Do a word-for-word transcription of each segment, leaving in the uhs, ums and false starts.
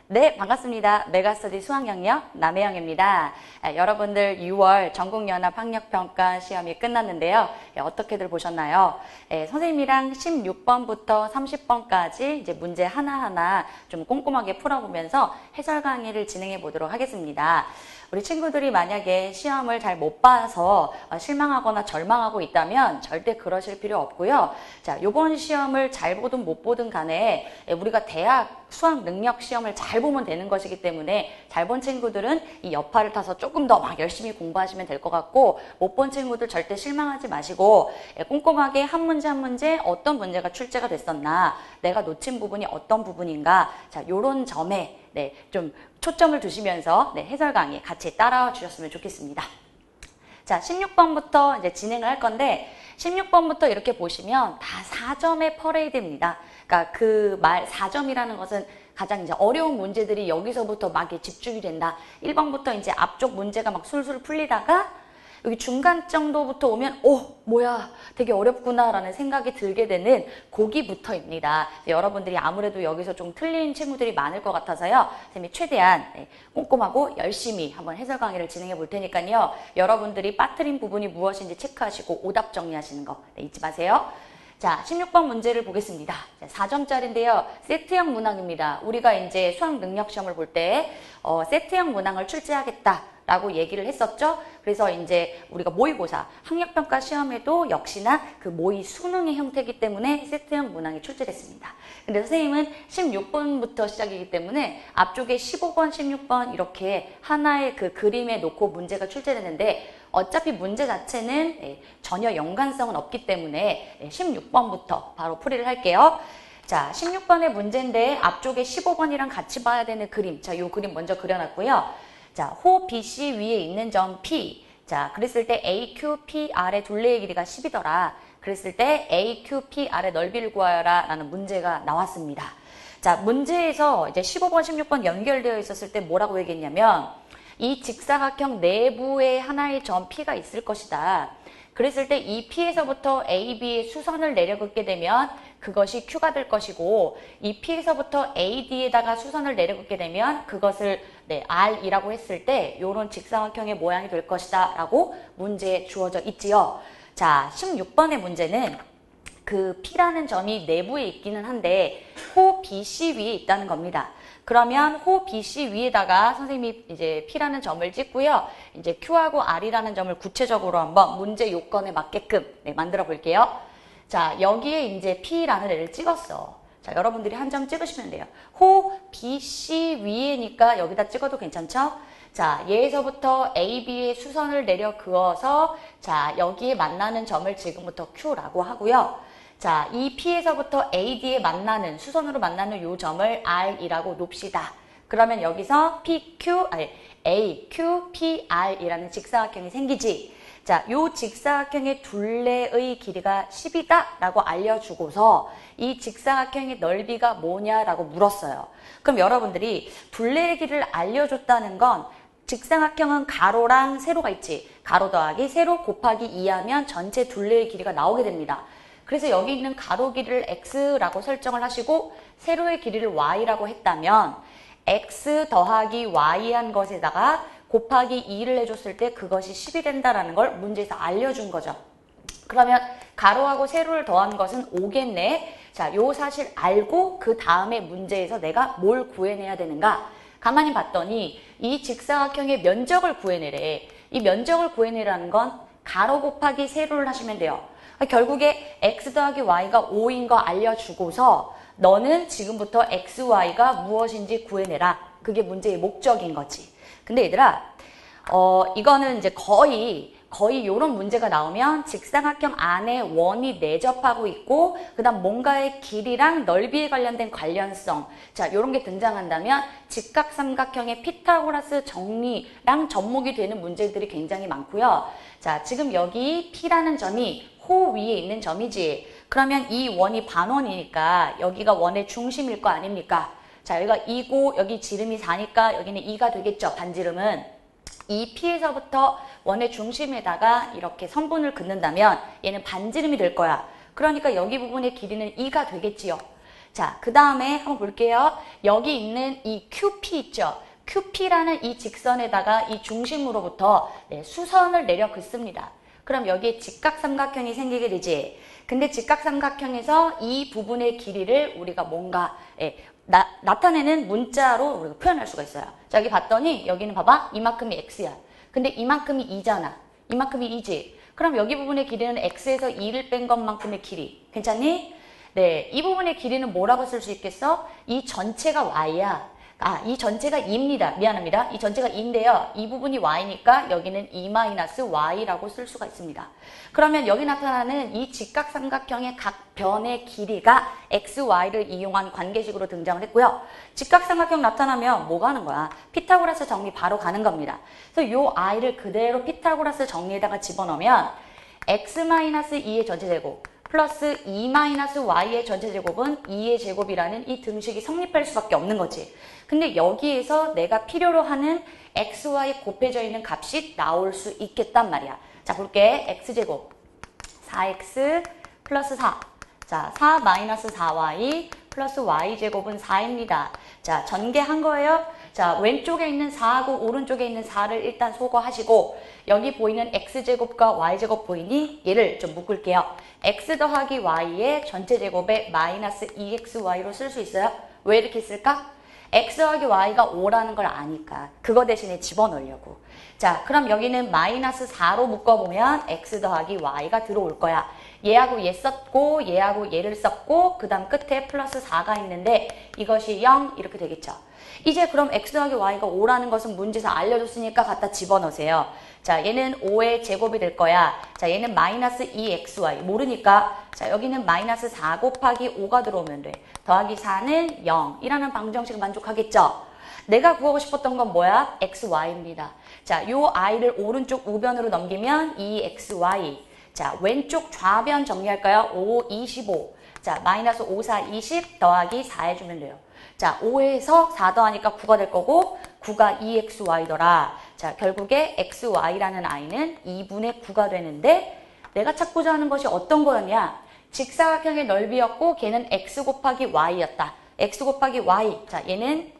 네, 반갑습니다. 메가스터디 수학영역 남혜영입니다. 아, 여러분들 유월 전국연합 학력평가 시험이 끝났는데요. 예, 어떻게들 보셨나요? 예, 선생님이랑 십육 번부터 삼십 번까지 이제 문제 하나하나 좀 꼼꼼하게 풀어보면서 해설 강의를 진행해 보도록 하겠습니다. 우리 친구들이 만약에 시험을 잘 못 봐서 실망하거나 절망하고 있다면 절대 그러실 필요 없고요. 자, 이번 시험을 잘 보든 못 보든 간에 우리가 대학 수학 능력 시험을 잘 보면 되는 것이기 때문에 잘 본 친구들은 이 여파를 타서 조금 더 막 열심히 공부하시면 될 것 같고, 못 본 친구들 절대 실망하지 마시고 꼼꼼하게 한 문제 한 문제 어떤 문제가 출제가 됐었나, 내가 놓친 부분이 어떤 부분인가, 자, 요런 점에 네, 좀 초점을 두시면서 네, 해설 강의 같이 따라와 주셨으면 좋겠습니다. 자, 십육 번부터 이제 진행을 할 건데, 십육 번부터 이렇게 보시면 다 사 점의 퍼레이드입니다. 그러니까 그 말 사 점이라는 것은 가장 이제 어려운 문제들이 여기서부터 막 집중이 된다. 일 번부터 이제 앞쪽 문제가 막 술술 풀리다가 여기 중간 정도부터 오면 오, 뭐야, 되게 어렵구나 라는 생각이 들게 되는 거기부터입니다. 여러분들이 아무래도 여기서 좀 틀린 친구들이 많을 것 같아서요, 선생님이 최대한 네, 꼼꼼하고 열심히 한번 해설 강의를 진행해 볼 테니까요, 여러분들이 빠뜨린 부분이 무엇인지 체크하시고 오답 정리하시는 거 네, 잊지 마세요. 자, 십육 번 문제를 보겠습니다. 사 점짜리인데요. 세트형 문항입니다. 우리가 이제 수학 능력 시험을 볼 때 어, 세트형 문항을 출제하겠다 라고 얘기를 했었죠. 그래서 이제 우리가 모의고사, 학력평가 시험에도 역시나 그 모의 수능의 형태이기 때문에 세트형 문항이 출제됐습니다. 근데 선생님은 십육 번부터 시작이기 때문에 앞쪽에 십오 번, 십육 번 이렇게 하나의 그 그림에 놓고 문제가 출제됐는데, 어차피 문제 자체는 전혀 연관성은 없기 때문에 십육 번부터 바로 풀이를 할게요. 자, 십육 번의 문제인데 앞쪽에 십오 번이랑 같이 봐야 되는 그림. 자, 요 그림 먼저 그려놨고요. 자, 호 비씨 위에 있는 점 P. 자, 그랬을 때 에이 큐 피 알의 둘레의 길이가 십이더라. 그랬을 때 에이 큐 피 알의 넓이를 구하여라 라는 문제가 나왔습니다. 자, 문제에서 이제 십오 번, 십육 번 연결되어 있었을 때 뭐라고 얘기했냐면, 이 직사각형 내부에 하나의 점 P가 있을 것이다. 그랬을 때 이 P에서부터 에이, B의 수선을 내려긋게 되면 그것이 Q가 될 것이고, 이 P에서부터 에이, D에다가 수선을 내려긋게 되면 그것을 네, R이라고 했을 때 이런 직사각형의 모양이 될 것이다 라고 문제에 주어져 있지요. 자, 십육 번의 문제는 그 P라는 점이 내부에 있기는 한데 호 비씨 위에 있다는 겁니다. 그러면 호 비씨 위에다가 선생님이 이제 P라는 점을 찍고요. 이제 Q하고 R이라는 점을 구체적으로 한번 문제 요건에 맞게끔 네, 만들어 볼게요. 자, 여기에 이제 P라는 애를 찍었어. 자, 여러분들이 한 점 찍으시면 돼요. 호 비씨 위에니까 여기다 찍어도 괜찮죠? 자, 얘에서부터 에이, B의 수선을 내려 그어서 자, 여기에 만나는 점을 지금부터 Q라고 하고요. 자, 이 P에서부터 에이, D에 만나는, 수선으로 만나는 요 점을 R이라고 놉시다. 그러면 여기서 피 큐, 아니, 에이 큐 피 알이라는 직사각형이 생기지. 자, 요 직사각형의 둘레의 길이가 십이다 라고 알려주고서 이 직사각형의 넓이가 뭐냐라고 물었어요. 그럼 여러분들이 둘레의 길이를 알려줬다는 건, 직사각형은 가로랑 세로가 있지. 가로 더하기 세로 곱하기 이 하면 전체 둘레의 길이가 나오게 됩니다. 그래서 여기 있는 가로 길이를 x라고 설정을 하시고 세로의 길이를 y라고 했다면 x 더하기 y 한 것에다가 곱하기 이를 해줬을 때 그것이 십이 된다라는 걸 문제에서 알려준 거죠. 그러면 가로하고 세로를 더한 것은 오겠네. 자, 요 사실 알고 그 다음에 문제에서 내가 뭘 구해내야 되는가? 가만히 봤더니 이 직사각형의 면적을 구해내래. 이 면적을 구해내라는 건 가로 곱하기 세로를 하시면 돼요. 결국에 x 더하기 y가 오인 거 알려주고서 너는 지금부터 x, y가 무엇인지 구해내라. 그게 문제의 목적인 거지. 근데 얘들아, 어, 이거는 이제 거의 거의 이런 문제가 나오면 직사각형 안에 원이 내접하고 있고, 그 다음 뭔가의 길이랑 넓이에 관련된 관련성, 자, 이런 게 등장한다면 직각삼각형의 피타고라스 정리랑 접목이 되는 문제들이 굉장히 많고요. 자, 지금 여기 P라는 점이 호 위에 있는 점이지. 그러면 이 원이 반원이니까 여기가 원의 중심일 거 아닙니까? 자, 여기가 이고 여기 지름이 사니까 여기는 이가 되겠죠, 반지름은. 이 P에서부터 원의 중심에다가 이렇게 선분을 긋는다면 얘는 반지름이 될 거야. 그러니까 여기 부분의 길이는 이가 되겠지요. 자, 그 다음에 한번 볼게요. 여기 있는 이 큐피 있죠? 큐피라는 이 직선에다가 이 중심으로부터 네, 수선을 내려 긋습니다. 그럼 여기에 직각삼각형이 생기게 되지. 근데 직각삼각형에서 이 부분의 길이를 우리가 뭔가 예, 나, 나타내는 문자로 우리가 표현할 수가 있어요. 자, 여기 봤더니 여기는 봐봐. 이만큼이 x야. 근데 이만큼이 이잖아. 이만큼이 이지. 그럼 여기 부분의 길이는 x에서 이를 뺀 것만큼의 길이. 괜찮니? 네, 이 부분의 길이는 뭐라고 쓸 수 있겠어? 이 전체가 y야. 아, 이 전체가 이입니다. 미안합니다. 이 전체가 이인데요. 이 부분이 y니까 여기는 이 마이너스 와이라고 쓸 수가 있습니다. 그러면 여기 나타나는 이 직각삼각형의 각 변의 길이가 엑스 와이를 이용한 관계식으로 등장을 했고요. 직각삼각형 나타나면 뭐가 하는 거야? 피타고라스 정리 바로 가는 겁니다. 그래서 요 i를 그대로 피타고라스 정리에다가 집어넣으면 x 마이너스 이의 전체제곱 플러스 이 마이너스 와이의 전체제곱은 이의 제곱이라는 이 등식이 성립할 수밖에 없는 거지. 근데 여기에서 내가 필요로 하는 엑스 와이 곱해져 있는 값이 나올 수 있겠단 말이야. 자, 볼게. x제곱 사 엑스 플러스 사. 자, 사 마이너스 사 와이 플러스 y제곱은 사입니다. 자, 전개한 거예요. 자, 왼쪽에 있는 사하고 오른쪽에 있는 사를 일단 소거하시고 여기 보이는 x제곱과 y제곱 보이니? 얘를 좀 묶을게요. x 더하기 y의 전체제곱에 마이너스 이 엑스 와이로 쓸 수 있어요? 왜 이렇게 쓸까? x 더하기 y가 오라는 걸 아니까 그거 대신에 집어넣으려고. 자, 그럼 여기는 마이너스 사로 묶어보면 x 더하기 y가 들어올 거야. 얘하고 얘 썼고 얘하고 얘를 썼고 그 다음 끝에 플러스 사가 있는데 이것이 영 이렇게 되겠죠. 이제 그럼 x 더하기 y가 오라는 것은 문제에서 알려줬으니까 갖다 집어넣으세요. 자, 얘는 오의 제곱이 될 거야. 자, 얘는 마이너스 이 엑스 와이 모르니까 자, 여기는 마이너스 사 곱하기 오가 들어오면 돼. 더하기 사는 영이라는 방정식을 만족하겠죠. 내가 구하고 싶었던 건 뭐야? 엑스 와이입니다. 자, 요 i를 오른쪽 우변으로 넘기면 이 엑스 와이. 자, 왼쪽 좌변 정리할까요? 오, 이십오. 자, 마이너스 오, 사, 이십 더하기 사 해주면 돼요. 자, 오에서 사 더하니까 구가 될 거고 구가 이 엑스 와이더라. 자, 결국에 엑스 와이라는 i는 이분의 구가 되는데 내가 찾고자 하는 것이 어떤 거였냐? 직사각형의 넓이였고 걔는 x 곱하기 y였다. x 곱하기 y. 자, 얘는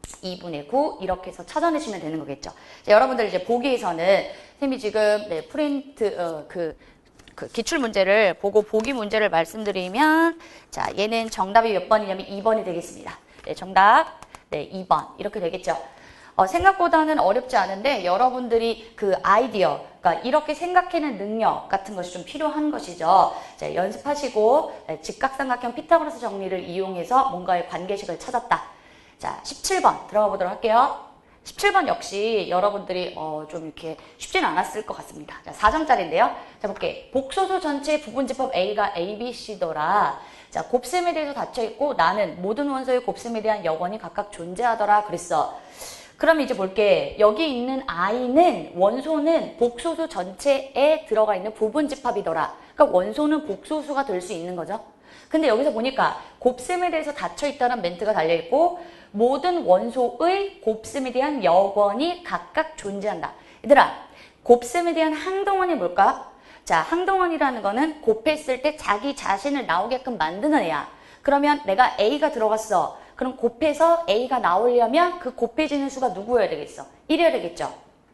이분의 구 이렇게 해서 찾아내시면 되는 거겠죠. 자, 여러분들 이제 보기에서는 선생님이 지금 네, 프린트 어, 그, 그 기출 문제를 보고 보기 문제를 말씀드리면 자, 얘는 정답이 몇 번이냐면 이 번이 되겠습니다. 네, 정답 네, 이 번 이렇게 되겠죠. 어, 생각보다는 어렵지 않은데 여러분들이 그 아이디어, 그러니까 이렇게 생각해낸 능력 같은 것이 좀 필요한 것이죠. 자, 연습하시고 네, 직각삼각형 피타고라스 정리를 이용해서 뭔가의 관계식을 찾았다. 자, 십칠 번 들어가 보도록 할게요. 십칠 번 역시 여러분들이 어, 좀 이렇게 쉽지는 않았을 것 같습니다. 자, 사 점짜리인데요. 자, 볼게. 복소수 전체의 부분집합 A가 A, B, C더라. 자, 곱셈에 대해서 닫혀있고 나는 모든 원소의 곱셈에 대한 여건이 각각 존재하더라 그랬어. 그럼 이제 볼게. 여기 있는 i는 원소는 복소수 전체에 들어가 있는 부분집합이더라. 그러니까 원소는 복소수가 될 수 있는 거죠. 근데 여기서 보니까 곱셈에 대해서 닫혀있다는 멘트가 달려있고 모든 원소의 곱셈에 대한 여건이 각각 존재한다. 얘들아, 곱셈에 대한 항동원이 뭘까? 자, 항동원이라는 거는 곱했을 때 자기 자신을 나오게끔 만드는 애야. 그러면 내가 A가 들어갔어. 그럼 곱해서 A가 나오려면 그 곱해지는 수가 누구여야 되겠어? 일이어야 되겠죠.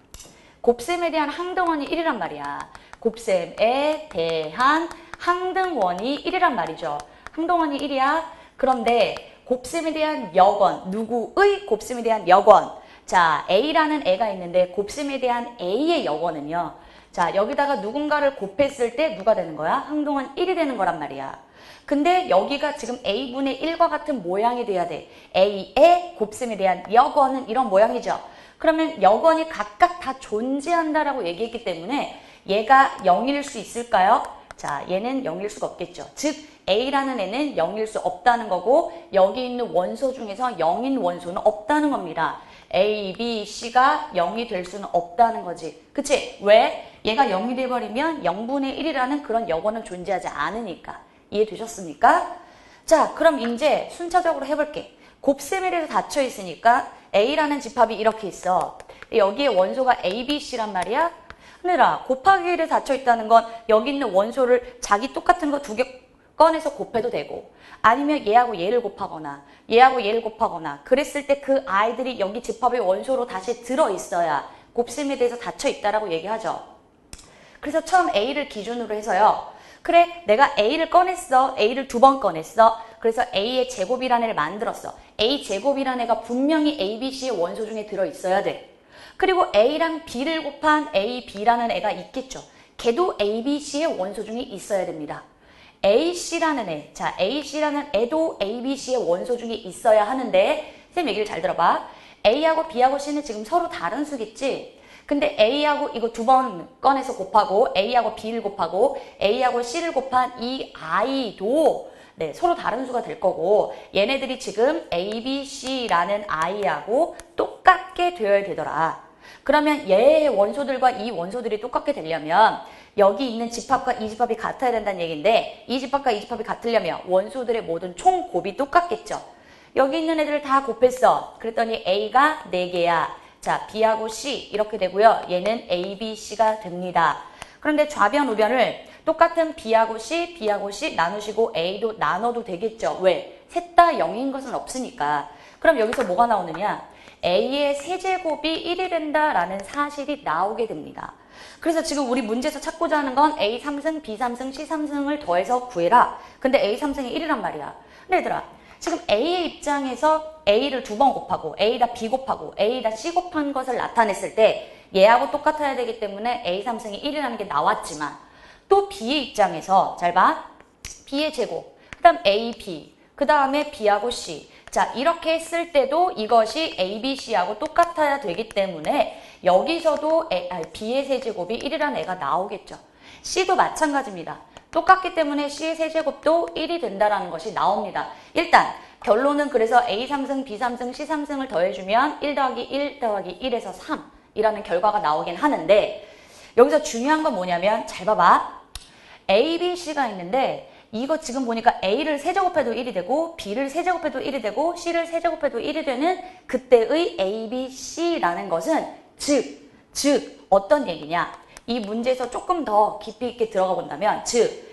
곱셈에 대한 항등원이 일이란 말이야. 곱셈에 대한 항등원이 일이란 말이죠. 항등원이 일이야. 그런데 곱셈에 대한 여건, 누구의 곱셈에 대한 여건. 자, A라는 애가 있는데 곱셈에 대한 A의 여건은요. 자, 여기다가 누군가를 곱했을 때 누가 되는 거야? 항등원 일이 되는 거란 말이야. 근데 여기가 지금 A분의 일과 같은 모양이 돼야 돼. A의 곱셈에 대한 여건은 이런 모양이죠. 그러면 여건이 각각 다 존재한다라고 얘기했기 때문에 얘가 영일 수 있을까요? 자, 얘는 영일 수가 없겠죠. 즉, A라는 애는 영일 수 없다는 거고 여기 있는 원소 중에서 영인 원소는 없다는 겁니다. A, B, C가 영이 될 수는 없다는 거지. 그치? 왜? 얘가 영이 돼버리면 영분의 일이라는 그런 여건은 존재하지 않으니까. 이해되셨습니까? 자, 그럼 이제 순차적으로 해볼게. 곱셈에 대해서 닫혀 있으니까 A라는 집합이 이렇게 있어. 여기에 원소가 A, B, C란 말이야. 하늘아, 곱하기 일에 닫혀 있다는 건 여기 있는 원소를 자기 똑같은 거 두 개 꺼내서 곱해도 되고 아니면 얘하고 얘를 곱하거나 얘하고 얘를 곱하거나 그랬을 때 그 아이들이 여기 집합의 원소로 다시 들어있어야 곱셈에 대해서 닫혀있다라고 얘기하죠. 그래서 처음 A를 기준으로 해서요. 그래, 내가 A를 꺼냈어. A를 두 번 꺼냈어. 그래서 A의 제곱이라는 애를 만들었어. A 제곱이라는 애가 분명히 A, B, C의 원소 중에 들어있어야 돼. 그리고 A랑 B를 곱한 A, B라는 애가 있겠죠. 걔도 A, B, C의 원소 중에 있어야 됩니다. A, C라는 애, 자 A, C라는 애도 A, B, C의 원소 중에 있어야 하는데 쌤 얘기를 잘 들어봐. A하고 B하고 C는 지금 서로 다른 수겠지? 근데 A하고 이거 두 번 꺼내서 곱하고 A하고 B를 곱하고 A하고 C를 곱한 이 I도 네, 서로 다른 수가 될 거고 얘네들이 지금 A, B, C라는 I하고 똑같게 되어야 되더라. 그러면 얘의 원소들과 이 원소들이 똑같게 되려면 여기 있는 집합과 이 집합이 같아야 된다는 얘기인데 이 집합과 이 집합이 같으려면 원소들의 모든 총 곱이 똑같겠죠. 여기 있는 애들을 다 곱했어. 그랬더니 A가 네 개야. 자, B하고 C 이렇게 되고요. 얘는 A, B, C가 됩니다. 그런데 좌변, 우변을 똑같은 B하고 C, B하고 C 나누시고 A도 나눠도 되겠죠. 왜? 셋 다 영인 것은 없으니까. 그럼 여기서 뭐가 나오느냐? A의 세제곱이 일이 된다라는 사실이 나오게 됩니다. 그래서 지금 우리 문제에서 찾고자 하는 건 A 삼 승, B 삼 승, C 삼 승을 더해서 구해라. 근데 A 삼 승이 일이란 말이야. 근데 얘들아, 지금 A의 입장에서 A를 두 번 곱하고 A다 B 곱하고 A다 C 곱한 것을 나타냈을 때 얘하고 똑같아야 되기 때문에 A 삼 승이 일이라는 게 나왔지만 또 B의 입장에서 잘 봐. B의 제곱, 그 다음 A, B, 그 다음에 B하고 C. 자, 이렇게 했을 때도 이것이 A, B, C하고 똑같아야 되기 때문에 여기서도 A, 아니, B의 세제곱이 일이라는 애가 나오겠죠. C도 마찬가지입니다. 똑같기 때문에 C의 세제곱도 일이 된다는 것이 나옵니다. 일단 결론은 그래서 A 삼 승, B 삼 승, C 삼 승을 더해주면 일 더하기 일 더하기 일에서 삼이라는 결과가 나오긴 하는데 여기서 중요한 건 뭐냐면 잘 봐봐. A, B, C가 있는데 이거 지금 보니까 A를 세제곱해도 일이 되고 B를 세제곱해도 일이 되고 C를 세제곱해도 일이 되는 그때의 A, B, C라는 것은 즉, 즉 어떤 얘기냐? 이 문제에서 조금 더 깊이 있게 들어가 본다면 즉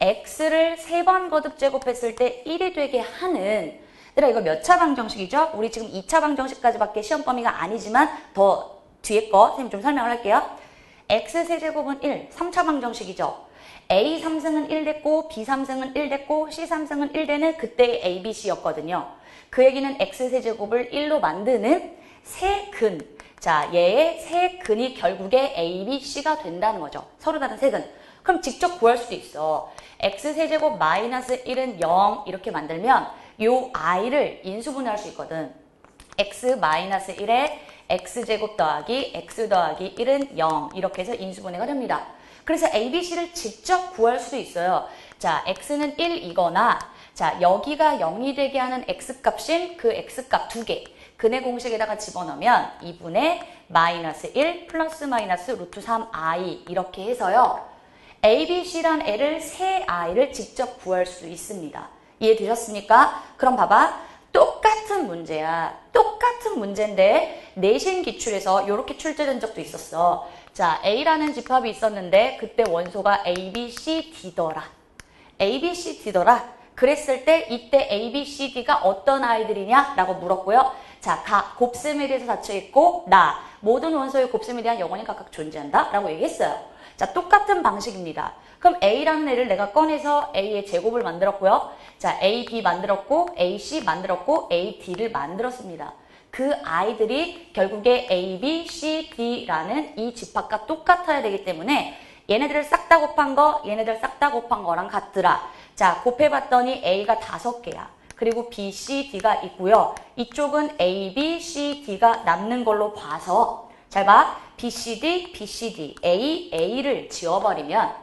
X를 세 번 거듭 제곱했을 때 일이 되게 하는 얘들아 이거 몇 차 방정식이죠? 우리 지금 이 차 방정식까지밖에 시험 범위가 아니지만 더 뒤에 거 선생님 좀 설명을 할게요. X 세제곱은 일, 삼 차 방정식이죠. A 삼 승은 일 됐고 B 삼 승은 일 됐고 C 삼 승은 일 되는 그때의 A, B, C였거든요. 그 얘기는 X 세제곱을 일로 만드는 세 근. 자, 얘의 세 근이 결국에 A, B, C가 된다는 거죠. 서로 다른 세 근. 그럼 직접 구할 수도 있어. X 세제곱 마이너스 일은 영 이렇게 만들면 요 I를 인수분해할 수 있거든. X 마이너스 일에 X제곱 더하기 X 더하기 일은 영 이렇게 해서 인수분해가 됩니다. 그래서 A, B, C를 직접 구할 수도 있어요. 자, X는 일이거나 자 여기가 영이 되게 하는 X값인 그 X값 두 개. 근의 공식에다가 집어넣으면 이분의 마이너스 일 플러스 마이너스 루트 삼 아이 이렇게 해서요. A, B, C란 애를 세 I를 직접 구할 수 있습니다. 이해되셨습니까? 그럼 봐봐. 똑같은 문제야. 똑같은 문제인데 내신 기출에서 이렇게 출제된 적도 있었어. 자, A라는 집합이 있었는데 그때 원소가 A, B, C, D더라. A, B, C, D더라. 그랬을 때 이때 A, B, C, D가 어떤 아이들이냐? 라고 물었고요. 자, 각 곱셈에 대해서 닫혀있고 나 모든 원소의 곱셈에 대한 영원히 각각 존재한다 라고 얘기했어요. 자, 똑같은 방식입니다. 그럼 A라는 애를 내가 꺼내서 A의 제곱을 만들었고요. 자, A, B 만들었고 A, C 만들었고 A, D를 만들었습니다. 그 아이들이 결국에 A, B, C, D라는 이 집합과 똑같아야 되기 때문에 얘네들을 싹 다 곱한 거, 얘네들 싹 다 곱한 거랑 같더라. 자, 곱해봤더니 A가 다섯 개야. 그리고 B, C, D가 있고요. 이쪽은 A, B, C, D가 남는 걸로 봐서 잘 봐. B, C, D, B, C, D, A, A를 지워버리면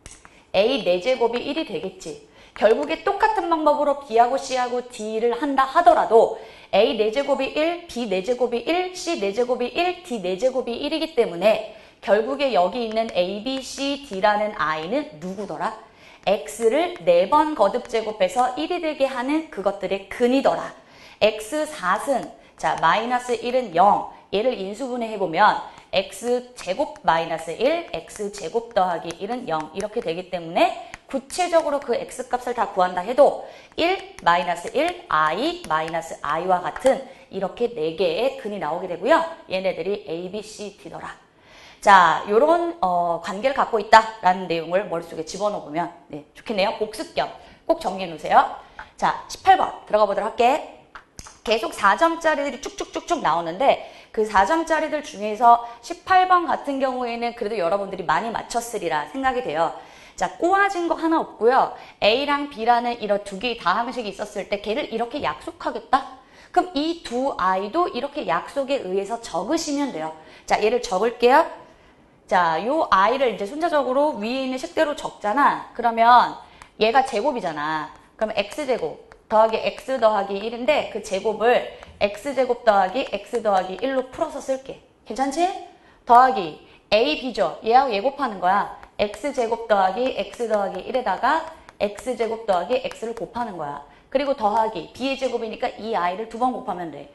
A 네 제곱이 일이 되겠지. 결국에 똑같은 방법으로 B하고 C하고 D를 한다 하더라도 A 네 제곱이 일, B 네 제곱이 일, C 네 제곱이 일, D 네 제곱이 일이기 때문에 결국에 여기 있는 A, B, C, D라는 I는 누구더라? X를 네 번 거듭 제곱해서 일이 되게 하는 그것들의 근이더라. X 사 승, 자 마이너스 일은 영, 얘를 인수분해 해보면 X 제곱 마이너스 일, X 제곱 더하기 일은 영 이렇게 되기 때문에 구체적으로 그 x값을 다 구한다 해도 일, 마이너스 일, i, 마이너스 i와 같은 이렇게 네 개의 근이 나오게 되고요. 얘네들이 a, b, c, d더라. 자, 요런 어, 관계를 갖고 있다라는 내용을 머릿속에 집어넣으면 네, 좋겠네요. 복습 겸 꼭 정리해 놓으세요. 자, 십팔 번 들어가 보도록 할게. 계속 사 점짜리들이 쭉쭉쭉쭉 나오는데 그 사 점짜리들 중에서 십팔 번 같은 경우에는 그래도 여러분들이 많이 맞췄으리라 생각이 돼요. 자, 꼬아진 거 하나 없고요. A랑 B라는 이런 두 개의 다항식이 있었을 때 걔를 이렇게 약속하겠다? 그럼 이 두 아이도 이렇게 약속에 의해서 적으시면 돼요. 자, 얘를 적을게요. 자, 요 아이를 이제 순차적으로 위에 있는 식대로 적잖아. 그러면 얘가 제곱이잖아. 그럼 x제곱 더하기 x 더하기 일인데 그 제곱을 x제곱 더하기 x 더하기 일로 풀어서 쓸게. 괜찮지? 더하기 a, b죠. 얘하고 얘 곱하는 거야. x제곱 더하기 x 더하기 일에다가 x제곱 더하기 x를 곱하는 거야. 그리고 더하기 b의 제곱이니까 이 아이를 두 번 곱하면 돼.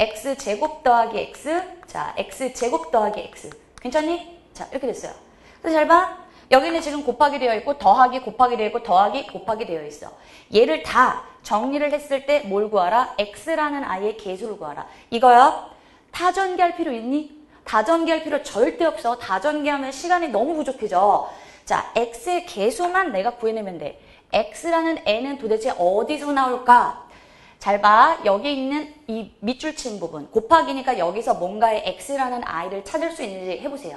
x제곱 더하기 x, 자, x제곱 더하기 x. 괜찮니? 자, 이렇게 됐어요. 그래서 잘 봐. 여기는 지금 곱하기 되어 있고 더하기 곱하기 되어 있고 더하기 곱하기 되어 있어. 얘를 다 정리를 했을 때 뭘 구하라? x라는 아이의 개수를 구하라. 이거요. 다전개할 필요 있니? 다전개할 필요 절대 없어. 다전개하면 시간이 너무 부족해져. 자, x의 개수만 내가 구해내면 돼. x라는 n은 도대체 어디서 나올까? 잘 봐. 여기 있는 이 밑줄 친 부분. 곱하기니까 여기서 뭔가의 x라는 아이를 찾을 수 있는지 해보세요.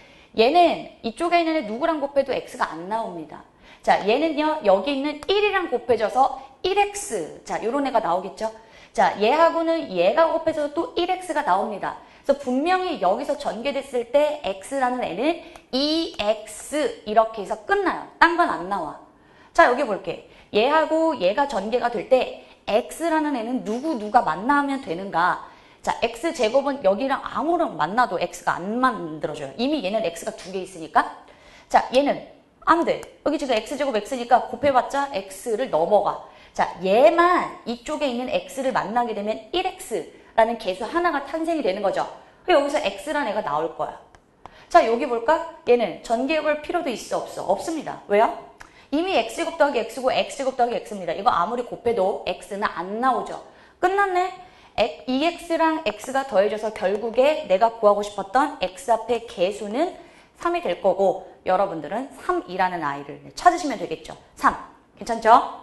얘는 이쪽에 있는 애 누구랑 곱해도 x가 안 나옵니다. 자, 얘는요. 여기 있는 일이랑 곱해져서 일 엑스. 자, 요런 애가 나오겠죠? 자, 얘하고는 얘가 곱해져서 또 일 엑스가 나옵니다. 그래서 분명히 여기서 전개됐을 때 x라는 애는 이 엑스 이렇게 해서 끝나요. 딴 건 안 나와. 자, 여기 볼게. 얘하고 얘가 전개가 될 때 x라는 애는 누구 누가 만나면 되는가? 자, x제곱은 여기랑 아무랑 만나도 x가 안 만들어져요. 이미 얘는 x가 두 개 있으니까. 자, 얘는 안 돼. 여기 지금 x제곱 x니까 곱해봤자 x를 넘어가. 자, 얘만 이쪽에 있는 x를 만나게 되면 일 엑스라는 개수 하나가 탄생이 되는 거죠. 그럼 여기서 x라는 애가 나올 거야. 자, 여기 볼까? 얘는 전개해볼 필요도 있어, 없어? 없습니다. 왜요? 이미 x제곱 더하기 x고 x제곱 더하기 x입니다. 이거 아무리 곱해도 x는 안 나오죠. 끝났네. 이 엑스랑 x가 더해져서 결국에 내가 구하고 싶었던 x 앞의 개수는 삼이 될 거고 여러분들은 삼이라는 아이를 찾으시면 되겠죠. 삼. 괜찮죠?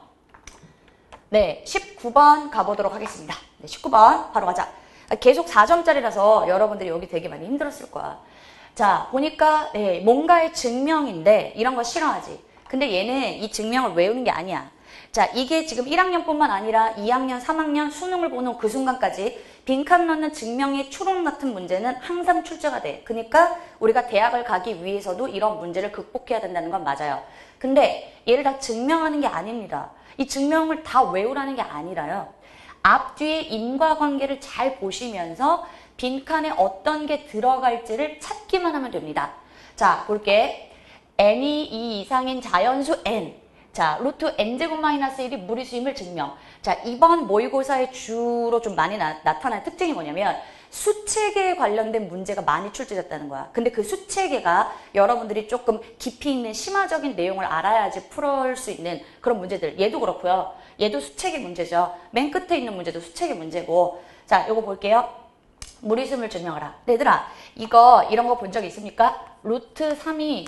네, 십구 번 가보도록 하겠습니다. 네, 십구 번 바로 가자. 계속 사 점짜리라서 여러분들이 여기 되게 많이 힘들었을 거야. 자, 보니까 네, 뭔가의 증명인데 이런 거 싫어하지. 근데 얘는 이 증명을 외우는 게 아니야. 자, 이게 지금 일 학년뿐만 아니라 이 학년, 삼 학년 수능을 보는 그 순간까지 빈칸 넣는 증명의 추론 같은 문제는 항상 출제가 돼. 그러니까 우리가 대학을 가기 위해서도 이런 문제를 극복해야 된다는 건 맞아요. 근데 얘를 다 증명하는 게 아닙니다. 이 증명을 다 외우라는 게 아니라요. 앞뒤의 인과관계를 잘 보시면서 빈칸에 어떤 게 들어갈지를 찾기만 하면 됩니다. 자, 볼게. n이 이 이상인 자연수 n. 자, 루트 n제곱 마이너스 일이 무리수임을 증명. 자, 이번 모의고사에 주로 좀 많이 나, 나타나는 특징이 뭐냐면 수체계에 관련된 문제가 많이 출제됐다는 거야. 근데 그 수체계가 여러분들이 조금 깊이 있는 심화적인 내용을 알아야지 풀을 수 있는 그런 문제들. 얘도 그렇고요. 얘도 수체계 문제죠. 맨 끝에 있는 문제도 수체계 문제고. 자, 요거 볼게요. 무리수임을 증명하라. 얘들아, 이거 이런 거 본 적 있습니까? 루트 삼이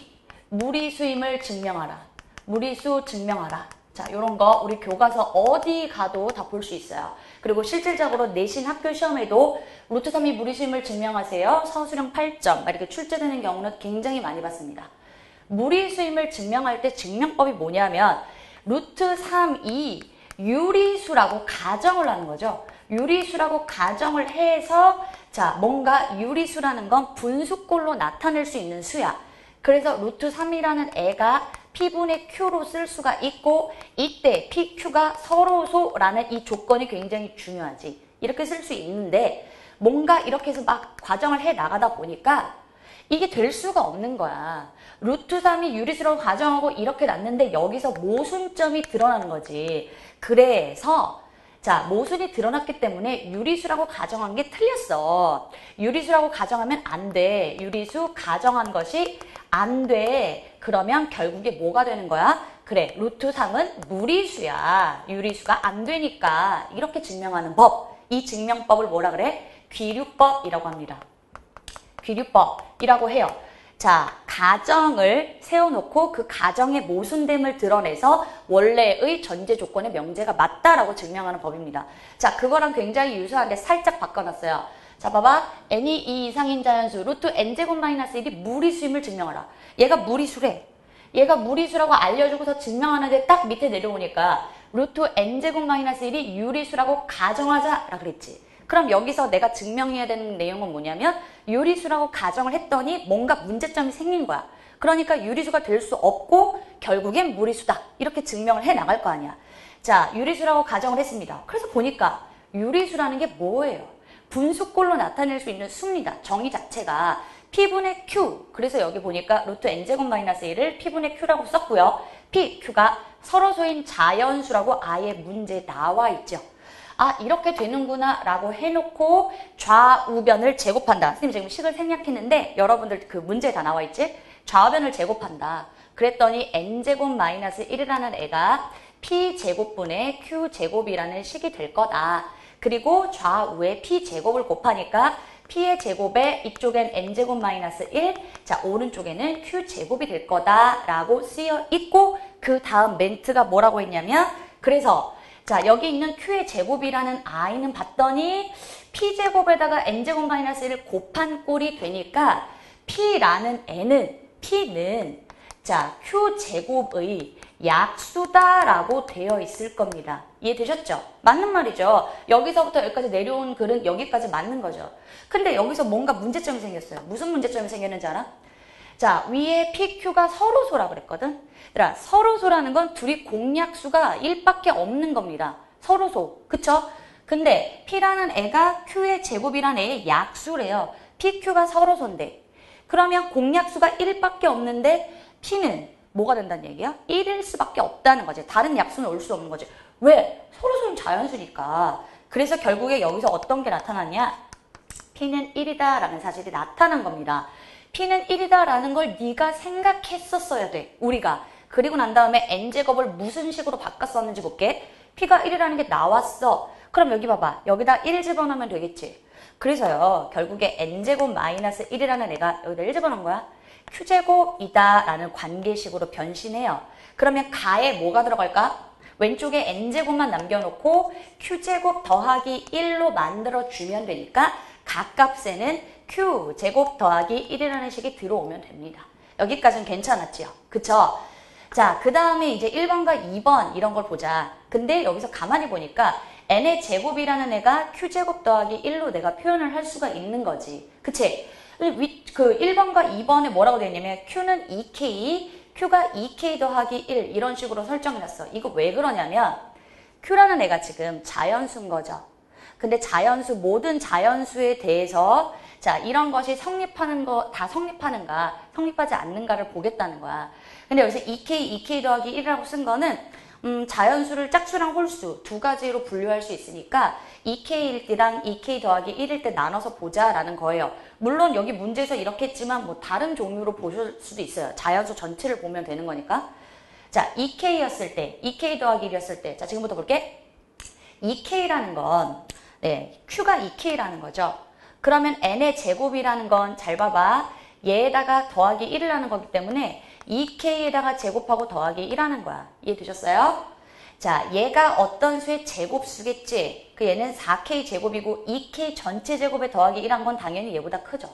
무리수임을 증명하라. 무리수 증명하라. 자, 요런 거 우리 교과서 어디 가도 다 볼 수 있어요. 그리고 실질적으로 내신 학교 시험에도 루트 삼이 무리수임을 증명하세요. 서술형 팔 점 이렇게 출제되는 경우는 굉장히 많이 봤습니다. 무리수임을 증명할 때 증명법이 뭐냐면 루트 삼이 유리수라고 가정을 하는 거죠. 유리수라고 가정을 해서 자, 뭔가 유리수라는 건 분수꼴로 나타낼 수 있는 수야. 그래서 루트 삼이라는 애가 P분의 Q로 쓸 수가 있고 이때 P, Q가 서로소라는 이 조건이 굉장히 중요하지. 이렇게 쓸 수 있는데 뭔가 이렇게 해서 막 과정을 해 나가다 보니까 이게 될 수가 없는 거야. 루트 삼이 유리수라고 가정하고 이렇게 놨는데 여기서 모순점이 드러나는 거지. 그래서 자, 모순이 드러났기 때문에 유리수라고 가정한 게 틀렸어. 유리수라고 가정하면 안 돼. 유리수 가정한 것이 안 돼. 그러면 결국에 뭐가 되는 거야? 그래, 루트 삼은 무리수야. 유리수가 안 되니까 이렇게 증명하는 법. 이 증명법을 뭐라 그래? 귀류법이라고 합니다. 귀류법이라고 해요. 자, 가정을 세워놓고 그 가정의 모순됨을 드러내서 원래의 전제 조건의 명제가 맞다라고 증명하는 법입니다. 자, 그거랑 굉장히 유사한데 살짝 바꿔놨어요. 자, 봐봐. n이 이 이상인 자연수 루트 n제곱 마이너스 일이 무리수임을 증명하라. 얘가 무리수래. 얘가 무리수라고 알려주고서 증명하는데 딱 밑에 내려오니까 루트 n제곱 마이너스 일이 유리수라고 가정하자라 그랬지. 그럼 여기서 내가 증명해야 되는 내용은 뭐냐면 유리수라고 가정을 했더니 뭔가 문제점이 생긴 거야. 그러니까 유리수가 될 수 없고 결국엔 무리수다. 이렇게 증명을 해 나갈 거 아니야. 자, 유리수라고 가정을 했습니다. 그래서 보니까 유리수라는 게 뭐예요? 분수꼴로 나타낼 수 있는 수입니다. 정의 자체가 P분의 Q. 그래서 여기 보니까 루트 n제곱 마이너스 일을 P분의 Q라고 썼고요. P, Q가 서로소인 자연수라고 아예 문제에 나와 있죠. 아, 이렇게 되는구나 라고 해놓고 좌우변을 제곱한다. 선생님 지금 식을 생략했는데 여러분들 그 문제에 다 나와 있지? 좌우변을 제곱한다. 그랬더니 n제곱 마이너스 일이라는 애가 P제곱분의 Q제곱이라는 식이 될 거다. 그리고 좌우에 P제곱을 곱하니까 P의 제곱에 이쪽엔 n제곱 마이너스 일, 자 오른쪽에는 Q제곱이 될 거다라고 쓰여 있고 그 다음 멘트가 뭐라고 했냐면 그래서 자 여기 있는 Q의 제곱이라는 i는 봤더니 P제곱에다가 n제곱 마이너스 일을 곱한 꼴이 되니까 P라는 n은 P는 자 Q제곱의 약수다라고 되어 있을 겁니다. 이해되셨죠? 맞는 말이죠. 여기서부터 여기까지 내려온 글은 여기까지 맞는 거죠. 근데 여기서 뭔가 문제점이 생겼어요. 무슨 문제점이 생겼는지 알아? 자, 위에 P, Q가 서로소라 그랬거든? 얘들아, 서로소라는 건 둘이 공약수가 일밖에 없는 겁니다. 서로소. 그쵸? 근데 P라는 애가 Q의 제곱이라는 애의 약수래요. P, Q가 서로소인데. 그러면 공약수가 일밖에 없는데 P는 뭐가 된다는 얘기야? 일일 수밖에 없다는 거지. 다른 약수는 올 수 없는 거지. 왜? 서로소는 자연수니까. 그래서 결국에 여기서 어떤 게 나타났냐? P는 일이다 라는 사실이 나타난 겁니다. P는 일이다 라는 걸 네가 생각했었어야 돼. 우리가. 그리고 난 다음에 n제곱을 무슨 식으로 바꿨었는지 볼게. P가 일이라는 게 나왔어. 그럼 여기 봐봐. 여기다 일 집어넣으면 되겠지. 그래서요. 결국에 n제곱 마이너스 일이라는 애가 여기다 일 집어넣은 거야. Q제곱이다 라는 관계식으로 변신해요. 그러면 가에 뭐가 들어갈까? 왼쪽에 n제곱만 남겨놓고 Q제곱 더하기 일로 만들어주면 되니까 각값에는 Q제곱 더하기 일이라는 식이 들어오면 됩니다. 여기까지는 괜찮았지요? 그쵸? 자, 그 다음에 이제 일 번과 이 번 이런 걸 보자. 근데 여기서 가만히 보니까 n의 제곱이라는 애가 Q제곱 더하기 일로 내가 표현을 할 수가 있는 거지. 그치? 그 일 번과 이 번에 뭐라고 되어 있냐면 Q는 이 케이, Q가 이 케이 더하기 일 이런 식으로 설정해놨어. 이거 왜 그러냐면 Q라는 애가 지금 자연수인 거죠. 근데 자연수, 모든 자연수에 대해서 자 이런 것이 성립하는 거 다 성립하는가, 성립하지 않는가를 보겠다는 거야. 근데 여기서 이 케이, 이 케이 더하기 일이라고 쓴 거는 음, 자연수를 짝수랑 홀수 두 가지로 분류할 수 있으니까 이 케이일 때랑 이 케이 더하기 일일 때 나눠서 보자라는 거예요. 물론 여기 문제에서 이렇게 했지만 뭐 다른 종류로 보실 수도 있어요. 자연수 전체를 보면 되는 거니까. 자, 이 케이였을 때, 이 케이 더하기 일이었을 때. 자, 지금부터 볼게. 이 케이라는 건 네, Q가 이 케이라는 거죠. 그러면 n의 제곱이라는 건 잘 봐봐. 얘에다가 더하기 일을 하는 거기 때문에 이 케이에다가 제곱하고 더하기 일 하는 거야. 이해되셨어요? 자, 얘가 어떤 수의 제곱수겠지? 그 얘는 사 케이 제곱이고 이 케이 전체 제곱에 더하기 일 한 건 당연히 얘보다 크죠.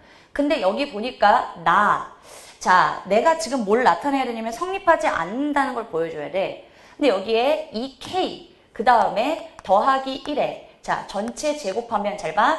근데 여기 보니까 나, 자, 내가 지금 뭘 나타내야 되냐면 성립하지 않는다는 걸 보여줘야 돼. 근데 여기에 이 케이, 그 다음에 더하기 일에 자, 전체 제곱하면 잘 봐.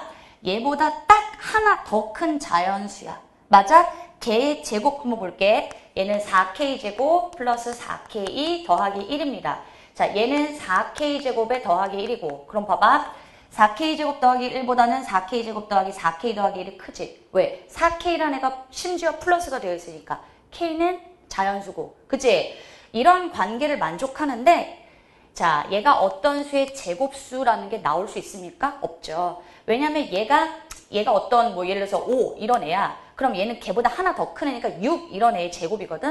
얘보다 딱 하나 더 큰 자연수야. 맞아? 걔의 제곱 한번 볼게. 얘는 사 케이 제곱 플러스 사 케이 더하기 일입니다. 자, 얘는 사 케이 제곱에 더하기 일이고 그럼 봐봐. 사 케이 제곱 더하기 일보다는 사 케이 제곱 더하기 사 케이 더하기 일이 크지. 왜? 사 케이라는 애가 심지어 플러스가 되어 있으니까 K는 자연수고. 그치? 이런 관계를 만족하는데 자, 얘가 어떤 수의 제곱수라는 게 나올 수 있습니까? 없죠. 왜냐면 얘가 얘가 어떤 뭐 예를 들어서 오 이런 애야. 그럼 얘는 걔보다 하나 더 큰 애니까 육 이런 애의 제곱이거든.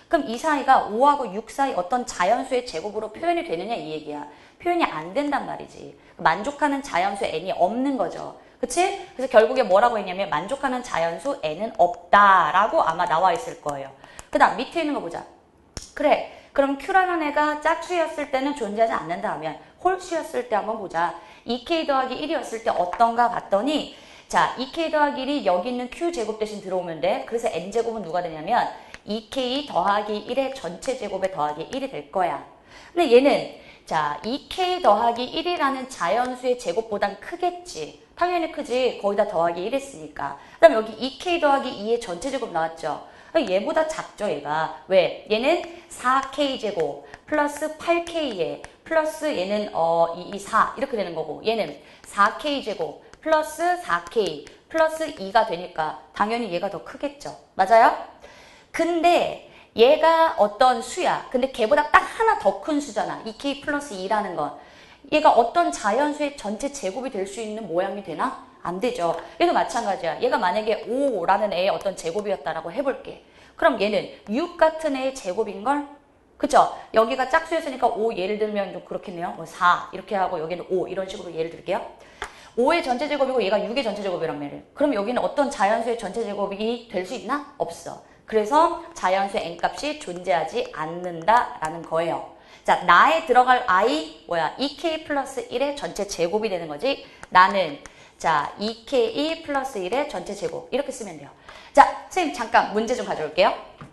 그럼 이 사이가 오하고 육 사이 어떤 자연수의 제곱으로 표현이 되느냐 이 얘기야. 표현이 안 된단 말이지. 만족하는 자연수 n이 없는 거죠. 그치? 그래서 결국에 뭐라고 했냐면 만족하는 자연수 n은 없다라고 아마 나와 있을 거예요. 그 다음 밑에 있는 거 보자. 그래. 그럼 Q라는 애가 짝수였을 때는 존재하지 않는다 하면 홀수였을 때 한번 보자. 이 케이 더하기 일이었을 때 어떤가 봤더니 자, 이 케이 더하기 일이 여기 있는 Q제곱 대신 들어오면 돼. 그래서 N제곱은 누가 되냐면 이 케이 더하기 일의 전체 제곱에 더하기 일이 될 거야. 근데 얘는 자, 이 케이 더하기 일이라는 자연수의 제곱보단 크겠지. 당연히 크지. 거기다 더하기 일 했으니까. 그 다음에 여기 이 케이 더하기 이의 전체 제곱 나왔죠. 얘보다 작죠, 얘가. 왜? 얘는 사 케이 제곱 플러스 팔 케이에 플러스 얘는 어, 이, 이, 사 이렇게 되는 거고 얘는 사 케이 제곱 플러스 사 케이 플러스 이가 되니까 당연히 얘가 더 크겠죠. 맞아요? 근데 얘가 어떤 수야. 근데 걔보다 딱 하나 더 큰 수잖아. 이 케이 플러스 이라는 건. 얘가 어떤 자연수의 전체 제곱이 될 수 있는 모양이 되나? 안 되죠. 얘도 마찬가지야. 얘가 만약에 오라는 애의 어떤 제곱이었다라고 해볼게. 그럼 얘는 육 같은 애의 제곱인걸? 그쵸? 여기가 짝수였으니까 오 예를 들면 좀 그렇겠네요. 뭐 사 이렇게 하고 여기는 오 이런 식으로 예를 들게요. 오의 전체 제곱이고 얘가 육의 전체 제곱이란 말이에요. 그럼 여기는 어떤 자연수의 전체 제곱이 될 수 있나? 없어. 그래서 자연수의 n값이 존재하지 않는다라는 거예요. 자, 나에 들어갈 i 뭐야? 이 케이 플러스 일의 전체 제곱이 되는 거지. 나는 자, 이 케이 플러스 일의 전체 제곱 이렇게 쓰면 돼요. 자, 선생님 잠깐 문제 좀 가져올게요.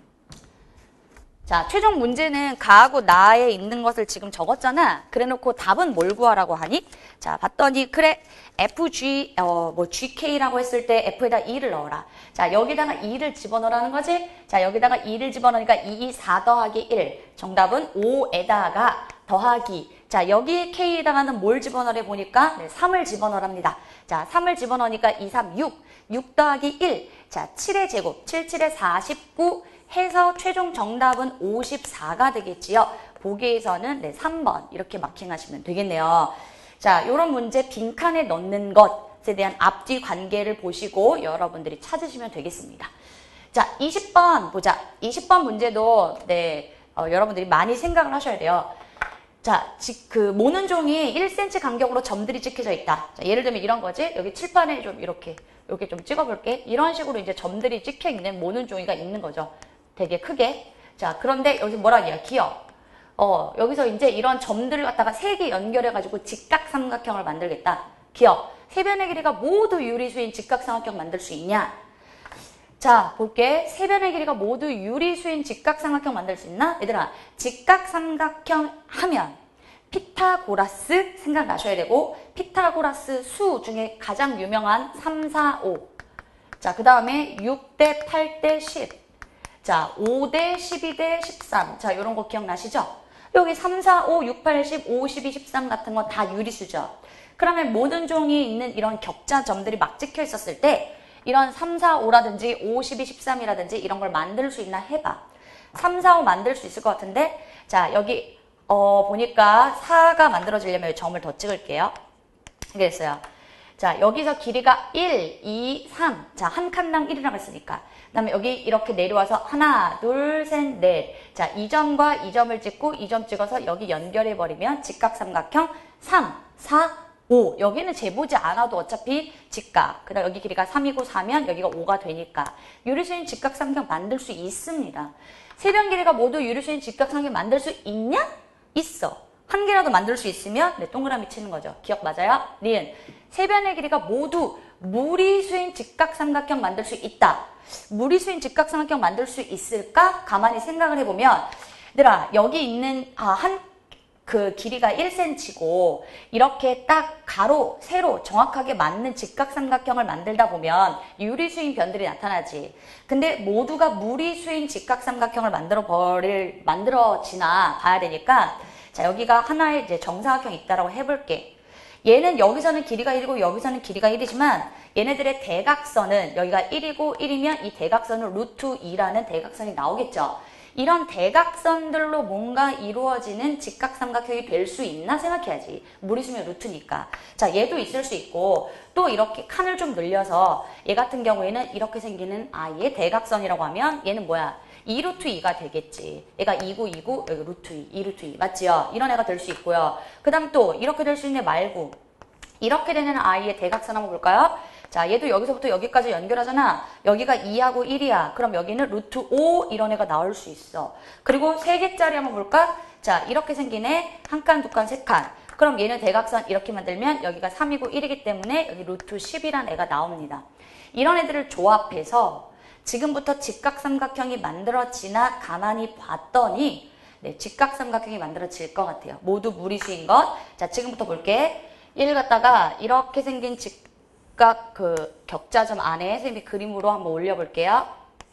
자, 최종 문제는 가하고 나에 있는 것을 지금 적었잖아. 그래놓고 답은 뭘 구하라고 하니? 자, 봤더니 그래 에프지 어 뭐 지케이라고 했을 때 F에다 이를 넣어라. 자, 여기다가 이를 집어넣으라는 거지. 자, 여기다가 이를 집어넣으니까 이, 사 더하기 일. 정답은 오에다가 더하기. 자, 여기 K에다가는 뭘 집어넣으래 보니까 네, 삼을 집어넣으랍니다. 자, 삼을 집어넣으니까 이, 삼, 육. 육 더하기 일. 자, 칠의 제곱. 칠, 칠에 사십구. 해서 최종 정답은 오십사가 되겠지요. 보기에서는 네, 삼 번 이렇게 마킹하시면 되겠네요. 자, 요런 문제 빈칸에 넣는 것에 대한 앞뒤 관계를 보시고 여러분들이 찾으시면 되겠습니다. 자, 이십 번 보자. 이십 번 문제도 네, 어, 여러분들이 많이 생각을 하셔야 돼요. 자, 지, 그 모는 종이 일 센티미터 간격으로 점들이 찍혀져 있다. 자, 예를 들면 이런 거지. 여기 칠판에 좀 이렇게 이렇게 좀 찍어볼게. 이런 식으로 이제 점들이 찍혀 있는 모는 종이가 있는 거죠. 되게 크게. 자, 그런데 여기서 뭐라 해요? 기억. 어, 여기서 이제 이런 점들을 갖다가 세 개 연결해가지고 직각삼각형을 만들겠다. 기억. 세 변의 길이가 모두 유리수인 직각삼각형 만들 수 있냐? 자, 볼게. 세 변의 길이가 모두 유리수인 직각삼각형 만들 수 있나? 얘들아, 직각삼각형 하면 피타고라스 생각나셔야 되고, 피타고라스 수 중에 가장 유명한 삼, 사, 오. 자, 그 다음에 육 대 팔 대 십. 자, 오 대 십이 대 십삼. 자, 요런 거 기억나시죠? 여기 삼, 사, 오, 육, 팔, 십, 오, 십이, 십삼 같은 건 다 유리수죠. 그러면 모든 종이 있는 이런 격자 점들이 막 찍혀 있었을 때 이런 삼, 사, 오라든지 오, 십이, 십삼이라든지 이런 걸 만들 수 있나 해봐. 삼, 사, 오 만들 수 있을 것 같은데 자, 여기 어 보니까 사가 만들어지려면 점을 더 찍을게요. 이게 됐어요. 자, 여기서 길이가 일, 이, 삼. 자, 한 칸당 일이라고 했으니까. 그 다음에 여기 이렇게 내려와서 하나, 둘, 셋, 넷. 자, 이 점과 이 점을 찍고 이 점 찍어서 여기 연결해버리면 직각삼각형 삼, 사, 오. 여기는 재보지 않아도 어차피 직각. 그 다음 여기 길이가 삼이고 사면 여기가 오가 되니까. 유리수인 직각삼각형 만들 수 있습니다. 세 변 길이가 모두 유리수인 직각삼각형 만들 수 있냐? 있어. 한 개라도 만들 수 있으면 네, 동그라미 치는 거죠. 기억 맞아요? 니은. 세 변의 길이가 모두 무리수인 직각삼각형 만들 수 있다. 무리수인 직각삼각형 만들 수 있을까? 가만히 생각을 해보면 얘들아 여기 있는 아, 한 그 길이가 일 센티미터고 이렇게 딱 가로, 세로 정확하게 맞는 직각삼각형을 만들다 보면 유리수인 변들이 나타나지. 근데 모두가 무리수인 직각삼각형을 만들어 버릴 만들어지나 봐야 되니까 자, 여기가 하나의 이제 정사각형이 있다라고 해볼게. 얘는 여기서는 길이가 일이고 여기서는 길이가 일이지만 얘네들의 대각선은 여기가 일이고 일이면 이 대각선은 루트 이라는 대각선이 나오겠죠. 이런 대각선들로 뭔가 이루어지는 직각삼각형이 될 수 있나 생각해야지. 무리수면 루트니까. 자, 얘도 있을 수 있고 또 이렇게 칸을 좀 늘려서 얘 같은 경우에는 이렇게 생기는 아이의 대각선이라고 하면 얘는 뭐야? 이 루트 이가 되겠지. 얘가 이고 이고 여기 루트 이, 이 루트 이 맞지요? 이런 애가 될 수 있고요. 그 다음 또 이렇게 될 수 있는 애 말고 이렇게 되는 아이의 대각선 한번 볼까요? 자, 얘도 여기서부터 여기까지 연결하잖아. 여기가 이하고 일이야. 그럼 여기는 루트 오 이런 애가 나올 수 있어. 그리고 세 개짜리 한번 볼까? 자, 이렇게 생긴 애 한 칸, 두 칸, 세 칸. 그럼 얘는 대각선 이렇게 만들면 여기가 삼이고 일이기 때문에 여기 루트 십이란 애가 나옵니다. 이런 애들을 조합해서 지금부터 직각삼각형이 만들어지나 가만히 봤더니 네, 직각삼각형이 만들어질 것 같아요. 모두 무리수인 것. 자, 지금부터 볼게. 얘를 갖다가 이렇게 생긴 직각 그 격자점 안에 선생님이 그림으로 한번 올려볼게요.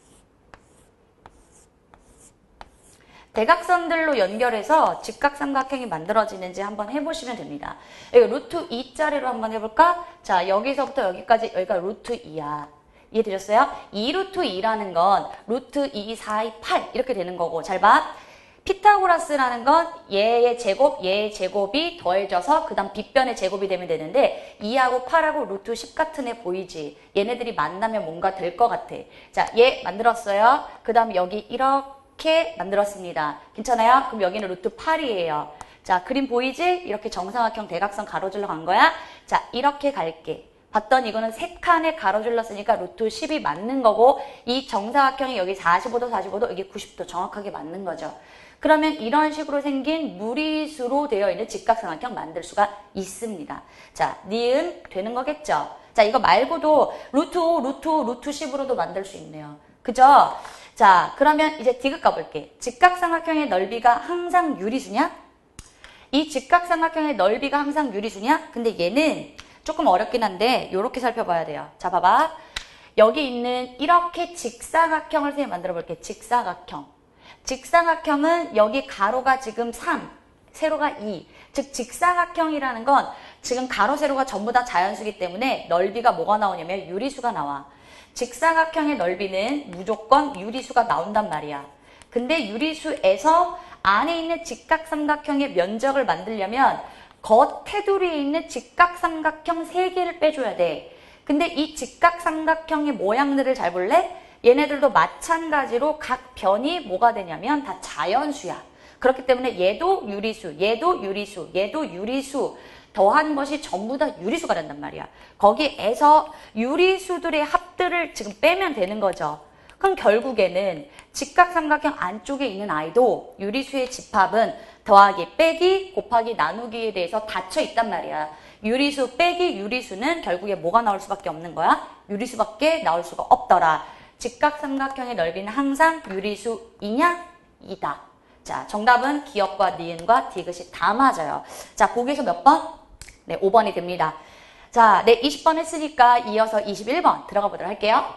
대각선들로 연결해서 직각삼각형이 만들어지는지 한번 해보시면 됩니다. 여기 루트 이짜리로 한번 해볼까? 자, 여기서부터 여기까지 여기가 루트 이야. 이해되셨어요? 이 루트 이라는 건 루트 이, 사, 이, 팔 이렇게 되는 거고 잘 봐. 피타고라스라는 건 얘의 제곱, 얘의 제곱이 더해져서 그 다음 빗변의 제곱이 되면 되는데 이하고 팔하고 루트 십 같은 애 보이지? 얘네들이 만나면 뭔가 될 것 같아. 자, 얘 만들었어요. 그 다음 여기 이렇게 만들었습니다. 괜찮아요? 그럼 여기는 루트 팔이에요. 자, 그림 보이지? 이렇게 정사각형 대각선 가로질러 간 거야. 자, 이렇게 갈게. 봤더니 이거는 세 칸에 가로질렀으니까 루트 십이 맞는 거고 이 정사각형이 여기 사십오 도, 사십오 도, 여기 구십 도 정확하게 맞는 거죠. 그러면 이런 식으로 생긴 무리수로 되어 있는 직각삼각형 만들 수가 있습니다. 자, 니은 되는 거겠죠? 자, 이거 말고도 루트 오, 루트 오, 루트 십으로도 만들 수 있네요. 그죠? 자, 그러면 이제 디귿 가볼게. 직각삼각형의 넓이가 항상 유리수냐? 이 직각삼각형의 넓이가 항상 유리수냐? 근데 얘는 조금 어렵긴 한데 이렇게 살펴봐야 돼요. 자, 봐봐. 여기 있는 이렇게 직사각형을 선생님 만들어 볼게. 직사각형. 직사각형은 여기 가로가 지금 삼, 세로가 이. 즉 직사각형이라는 건 지금 가로, 세로가 전부 다 자연수기 때문에 넓이가 뭐가 나오냐면 유리수가 나와. 직사각형의 넓이는 무조건 유리수가 나온단 말이야. 근데 유리수에서 안에 있는 직각삼각형의 면적을 만들려면 겉 테두리에 있는 직각삼각형 세 개를 빼줘야 돼. 근데 이 직각삼각형의 모양들을 잘 볼래? 얘네들도 마찬가지로 각 변이 뭐가 되냐면 다 자연수야. 그렇기 때문에 얘도 유리수, 얘도 유리수, 얘도 유리수 더한 것이 전부 다 유리수가 된단 말이야. 거기에서 유리수들의 합들을 지금 빼면 되는 거죠. 그럼 결국에는 직각삼각형 안쪽에 있는 아이도 유리수의 집합은 더하기, 빼기, 곱하기, 나누기에 대해서 닫혀 있단 말이야. 유리수 빼기 유리수는 결국에 뭐가 나올 수밖에 없는 거야? 유리수밖에 나올 수가 없더라. 직각삼각형의 넓이는 항상 유리수이냐? 이다. 자, 정답은 기역과 니은과 디귿이 다 맞아요. 자, 보기에서 몇 번? 네, 오 번이 됩니다. 자, 네, 이십 번 했으니까 이어서 이십일 번 들어가 보도록 할게요.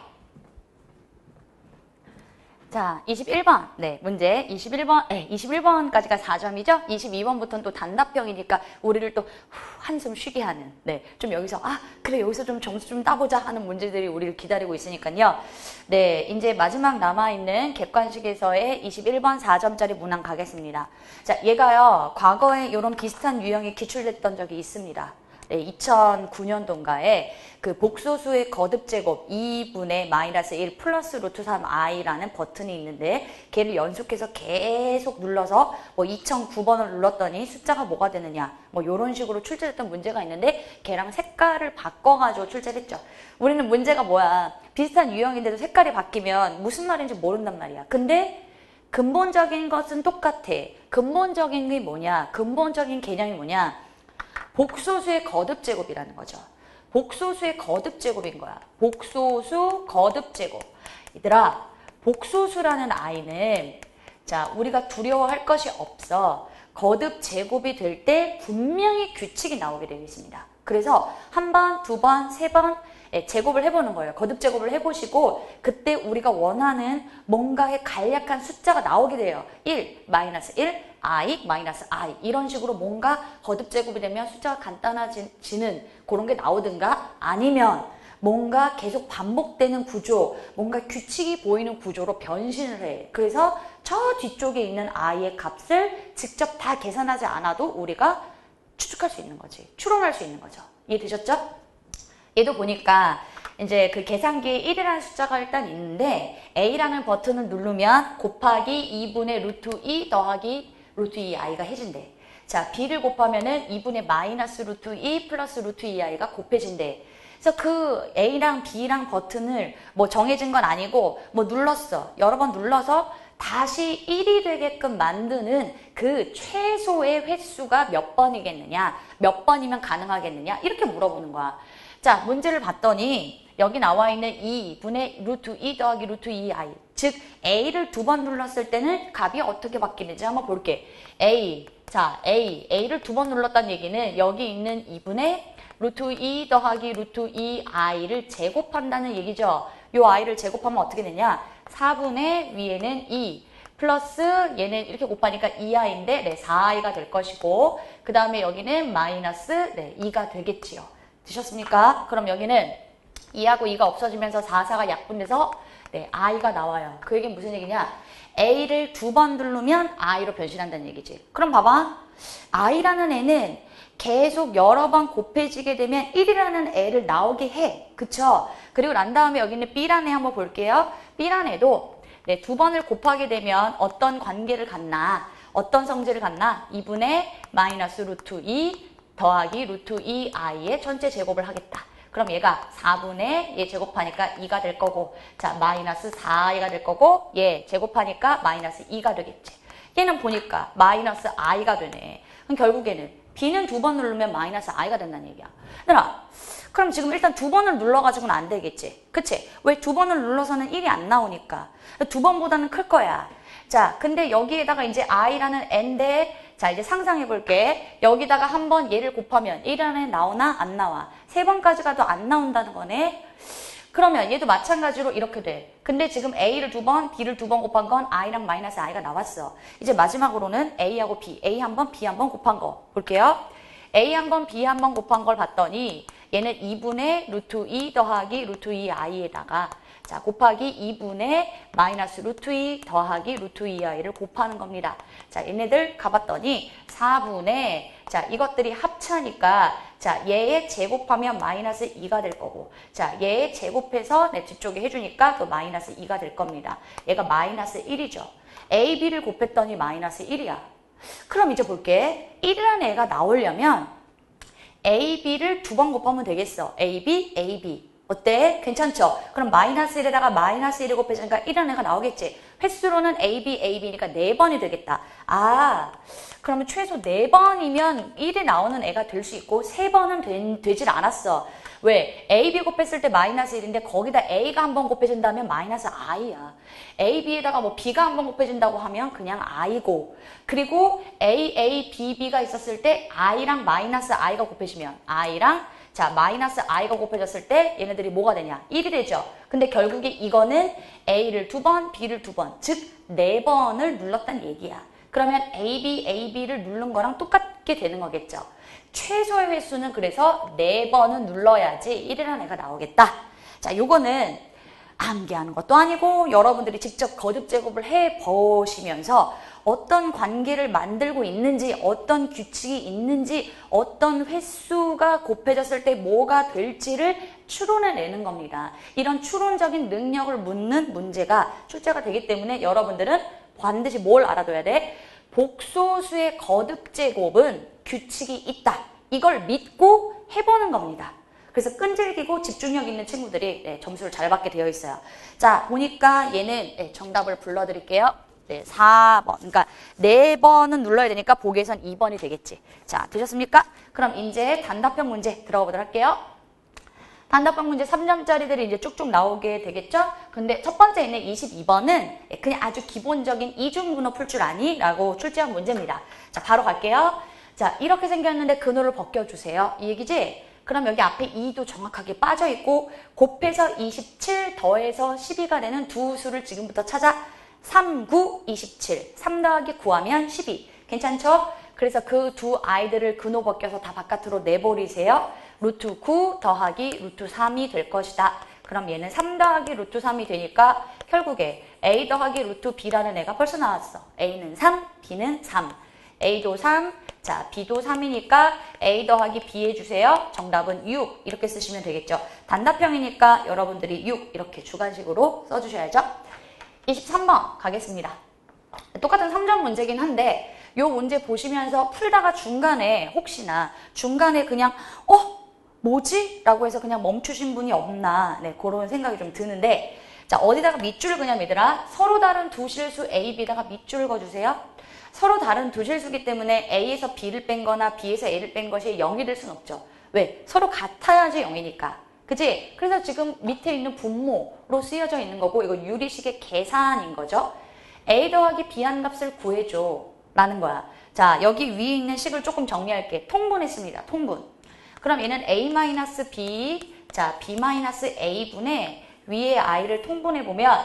자, 이십일 번. 네, 문제 이십일 번, 네, 이십일 번까지가 사 점이죠? 이십이 번부터는 또 단답형이니까 우리를 또 후, 한숨 쉬게 하는, 네, 좀 여기서, 아, 그래, 여기서 좀 점수 좀 따보자 하는 문제들이 우리를 기다리고 있으니까요. 네, 이제 마지막 남아있는 객관식에서의 이십일 번 사 점짜리 문항 가겠습니다. 자, 얘가요, 과거에 이런 비슷한 유형이 기출됐던 적이 있습니다. 네, 이천구 년도인가에 그 복소수의 거듭제곱 이분의 마이너스 일 플러스 루트 삼 아이라는 버튼이 있는데 걔를 연속해서 계속 눌러서 뭐 이천구 번을 눌렀더니 숫자가 뭐가 되느냐 뭐 이런 식으로 출제됐던 문제가 있는데 걔랑 색깔을 바꿔가지고 출제했죠. 우리는 문제가 뭐야 비슷한 유형인데도 색깔이 바뀌면 무슨 말인지 모른단 말이야. 근데 근본적인 것은 똑같아. 근본적인 게 뭐냐? 근본적인 개념이 뭐냐? 복소수의 거듭제곱이라는 거죠. 복소수의 거듭제곱인 거야. 복소수 거듭제곱. 얘들아, 복소수라는 아이는 자 우리가 두려워할 것이 없어. 거듭제곱이 될 때 분명히 규칙이 나오게 되어 있습니다. 그래서 한 번, 두 번, 세 번 제곱을 해보는 거예요. 거듭제곱을 해보시고 그때 우리가 원하는 뭔가의 간략한 숫자가 나오게 돼요. 일, 마이너스 일, i, 마이너스 i 이런 식으로 뭔가 거듭제곱이 되면 숫자가 간단해지는 그런 게 나오든가 아니면 뭔가 계속 반복되는 구조, 뭔가 규칙이 보이는 구조로 변신을 해. 그래서 저 뒤쪽에 있는 i의 값을 직접 다 계산하지 않아도 우리가 추측할 수 있는 거지. 추론할 수 있는 거죠. 이해되셨죠? 얘도 보니까 이제 그 계산기에 일이라는 숫자가 일단 있는데 A라는 버튼을 누르면 곱하기 이분의 루트 이 더하기 루트 이 아이가 해진대. 자, B를 곱하면은 이분의 마이너스 루트 이 플러스 루트 이 아이가 곱해진대. 그래서 그 A랑 B랑 버튼을 뭐 정해진 건 아니고 뭐 눌렀어. 여러 번 눌러서 다시 일이 되게끔 만드는 그 최소의 횟수가 몇 번이겠느냐, 몇 번이면 가능하겠느냐 이렇게 물어보는 거야. 자, 문제를 봤더니 여기 나와 있는 이분의 루트 이 더하기 루트 이 아이, 즉 A를 두 번 눌렀을 때는 값이 어떻게 바뀌는지 한번 볼게. A, 자 A, A를 두 번 눌렀다는 얘기는 여기 있는 이분의 루트 이 더하기 루트 이 아이를 제곱한다는 얘기죠. 요 아이를 제곱하면 어떻게 되냐? 사분의 위에는 이 플러스 얘는 이렇게 곱하니까 이 아이인데 네, 사 아이가 될 것이고 그 다음에 여기는 마이너스 네, 이가 되겠지요. 되셨습니까? 그럼 여기는 이하고 이가 없어지면서 사, 사가 약분돼서 네, i가 나와요. 그 얘기는 무슨 얘기냐? A를 두 번 누르면 i로 변신한다는 얘기지. 그럼 봐봐. i라는 애는 계속 여러 번 곱해지게 되면 일이라는 애를 나오게 해. 그쵸? 그리고 난 다음에 여기는 B라는 애 한번 볼게요. B라는 애도 네, 두 번을 곱하게 되면 어떤 관계를 갖나? 어떤 성질을 갖나? 이분의 마이너스 루트 이 더하기 루트 이 아이의 전체 제곱을 하겠다. 그럼 얘가 사분의 얘 제곱하니까 이가 될 거고 자 마이너스 사 아이가 될 거고 얘 제곱하니까 마이너스 이가 되겠지. 얘는 보니까 마이너스 i가 되네. 그럼 결국에는 B는 두 번 누르면 마이너스 i가 된다는 얘기야. 얘들아, 그럼 지금 일단 두 번을 눌러가지고는 안 되겠지. 그치? 왜 두 번을 눌러서는 일이 안 나오니까. 두 번보다는 클 거야. 자, 근데 여기에다가 이제 i라는 n데 자, 이제 상상해 볼게. 여기다가 한번 얘를 곱하면 일이라는 애 나오나? 안 나와. 세 번까지 가도 안 나온다는 거네. 그러면 얘도 마찬가지로 이렇게 돼. 근데 지금 A를 두 번, B를 두 번 곱한 건 i랑 마이너스 i가 나왔어. 이제 마지막으로는 A하고 B, A 한 번, B 한 번 곱한 거 볼게요. A 한 번, B 한 번 곱한 걸 봤더니 얘는 이분의 루트 이 더하기 루트 이 아이에다가 자 곱하기 이분의 마이너스 루트 이 더하기 루트 이 아이를 곱하는 겁니다. 자 얘네들 가봤더니 사분의 자 이것들이 합차니까 자 얘의 제곱하면 마이너스 이가 될 거고 자 얘의 제곱해서 내 뒤쪽에 해주니까 또 마이너스 이가 될 겁니다. 얘가 마이너스 일이죠. A, B를 곱했더니 마이너스 일이야. 그럼 이제 볼게. 일이라는 애가 나오려면 A, B를 두 번 곱하면 되겠어. A, B, A, B. 어때? 괜찮죠? 그럼 마이너스 일에다가 마이너스 일을 곱해주니까 일이라는 애가 나오겠지. 횟수로는 A, B, A, B니까 네 번이 되겠다. 아, 그러면 최소 네 번이면 일이 나오는 애가 될 수 있고 세 번은 된, 되질 않았어. 왜? A, B 곱했을 때 마이너스 일인데 거기다 A가 한 번 곱해진다면 마이너스 i야. A, B에다가 뭐 B가 한 번 곱해진다고 하면 그냥 i고 그리고 A, A, B, B가 있었을 때 i랑 마이너스 i가 곱해지면 i랑 자 마이너스 i가 곱해졌을 때 얘네들이 뭐가 되냐? 일이 되죠. 근데 결국에 이거는 A를 두 번, B를 두 번, 즉 네 번을 눌렀다는 얘기야. 그러면 A, B, A, B를 누른 거랑 똑같게 되는 거겠죠. 최소의 횟수는 그래서 네 번은 눌러야지 일이라는 애가 나오겠다. 자, 요거는 암기하는 것도 아니고 여러분들이 직접 거듭 제곱을 해보시면서 어떤 관계를 만들고 있는지 어떤 규칙이 있는지 어떤 횟수가 곱해졌을 때 뭐가 될지를 추론해내는 겁니다. 이런 추론적인 능력을 묻는 문제가 출제가 되기 때문에 여러분들은 반드시 뭘 알아둬야 돼? 복소수의 거듭 제곱은 규칙이 있다. 이걸 믿고 해보는 겁니다. 그래서 끈질기고 집중력 있는 친구들이 네, 점수를 잘 받게 되어 있어요. 자, 보니까 얘는 네, 정답을 불러드릴게요. 네, 사 번. 그러니까 네 번은 눌러야 되니까 보기에선 이 번이 되겠지. 자, 되셨습니까? 그럼 이제 단답형 문제 들어가 보도록 할게요. 단답형 문제 삼 점짜리들이 이제 쭉쭉 나오게 되겠죠? 근데 첫 번째 있는 이십이 번은 그냥 아주 기본적인 이중분호 풀 줄 아니? 라고 출제한 문제입니다. 자, 바로 갈게요. 자, 이렇게 생겼는데 근호를 벗겨주세요. 이 얘기지? 그럼 여기 앞에 이도 정확하게 빠져있고 곱해서 이십칠 더해서 십이가 되는 두 수를 지금부터 찾아 삼, 구, 이십칠. 삼 더하기 구 하면 십이. 괜찮죠? 그래서 그 두 아이들을 근호 벗겨서 다 바깥으로 내버리세요. 루트 구 더하기 루트 삼이 될 것이다. 그럼 얘는 삼 더하기 루트 삼이 되니까 결국에 A 더하기 루트 B라는 애가 벌써 나왔어. A는 삼, B는 삼. A도 삼, 자, B도 삼이니까 A 더하기 B 해주세요. 정답은 육 이렇게 쓰시면 되겠죠. 단답형이니까 여러분들이 육 이렇게 주관식으로 써주셔야죠. 이십삼 번 가겠습니다. 똑같은 삼 점 문제긴 한데 요 문제 보시면서 풀다가 중간에 혹시나 중간에 그냥 어? 뭐지? 라고 해서 그냥 멈추신 분이 없나 네, 그런 생각이 좀 드는데 자 어디다가 밑줄을 그냥 얘들아 서로 다른 두 실수 A, B다가 밑줄을 그어주세요. 서로 다른 두 실수기 때문에 A에서 B를 뺀 거나 B에서 A를 뺀 것이 영이 될 순 없죠. 왜? 서로 같아야지 영이니까. 그치? 그래서 지금 밑에 있는 분모로 쓰여져 있는 거고 이거 유리식의 계산인 거죠. A 더하기 B 한 값을 구해줘 라는 거야. 자 여기 위에 있는 식을 조금 정리할게. 통분했습니다. 통분. 그럼 얘는 A-B, 자 B-A분의 위에 I를 통분해보면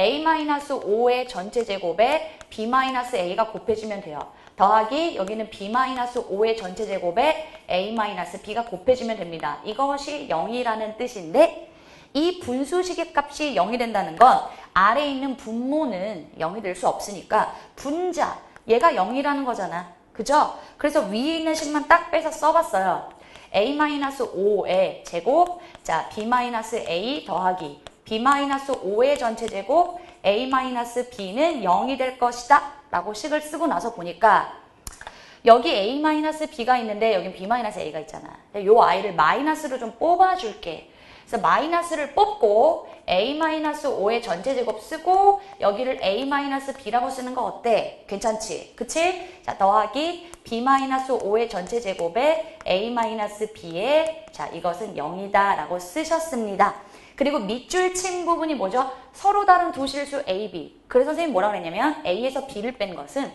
A-오의 전체 제곱에 B-A가 곱해지면 돼요. 더하기 여기는 B-오의 전체 제곱에 A-B가 곱해지면 됩니다. 이것이 영이라는 뜻인데 이 분수식의 값이 영이 된다는 건 아래에 있는 분모는 영이 될 수 없으니까 분자, 얘가 영이라는 거잖아. 그죠? 그래서 위에 있는 식만 딱 빼서 써봤어요. A-오의 제곱, 자 B-A 더하기 B-오의 전체 제곱 A-B는 영이 될 것이다 라고 식을 쓰고 나서 보니까 여기 A-B가 있는데 여긴 B-A가 있잖아. 요 I를 마이너스로 좀 뽑아줄게. 그래서 마이너스를 뽑고 A-오의 전체 제곱 쓰고 여기를 A-B라고 쓰는 거 어때? 괜찮지? 그치? 자 더하기 B-오의 전체 제곱에 A-B에 자 이것은 영이다 라고 쓰셨습니다. 그리고 밑줄 친 부분이 뭐죠? 서로 다른 두 실수 A, B. 그래서 선생님이 뭐라고 그랬냐면 A에서 B를 뺀 것은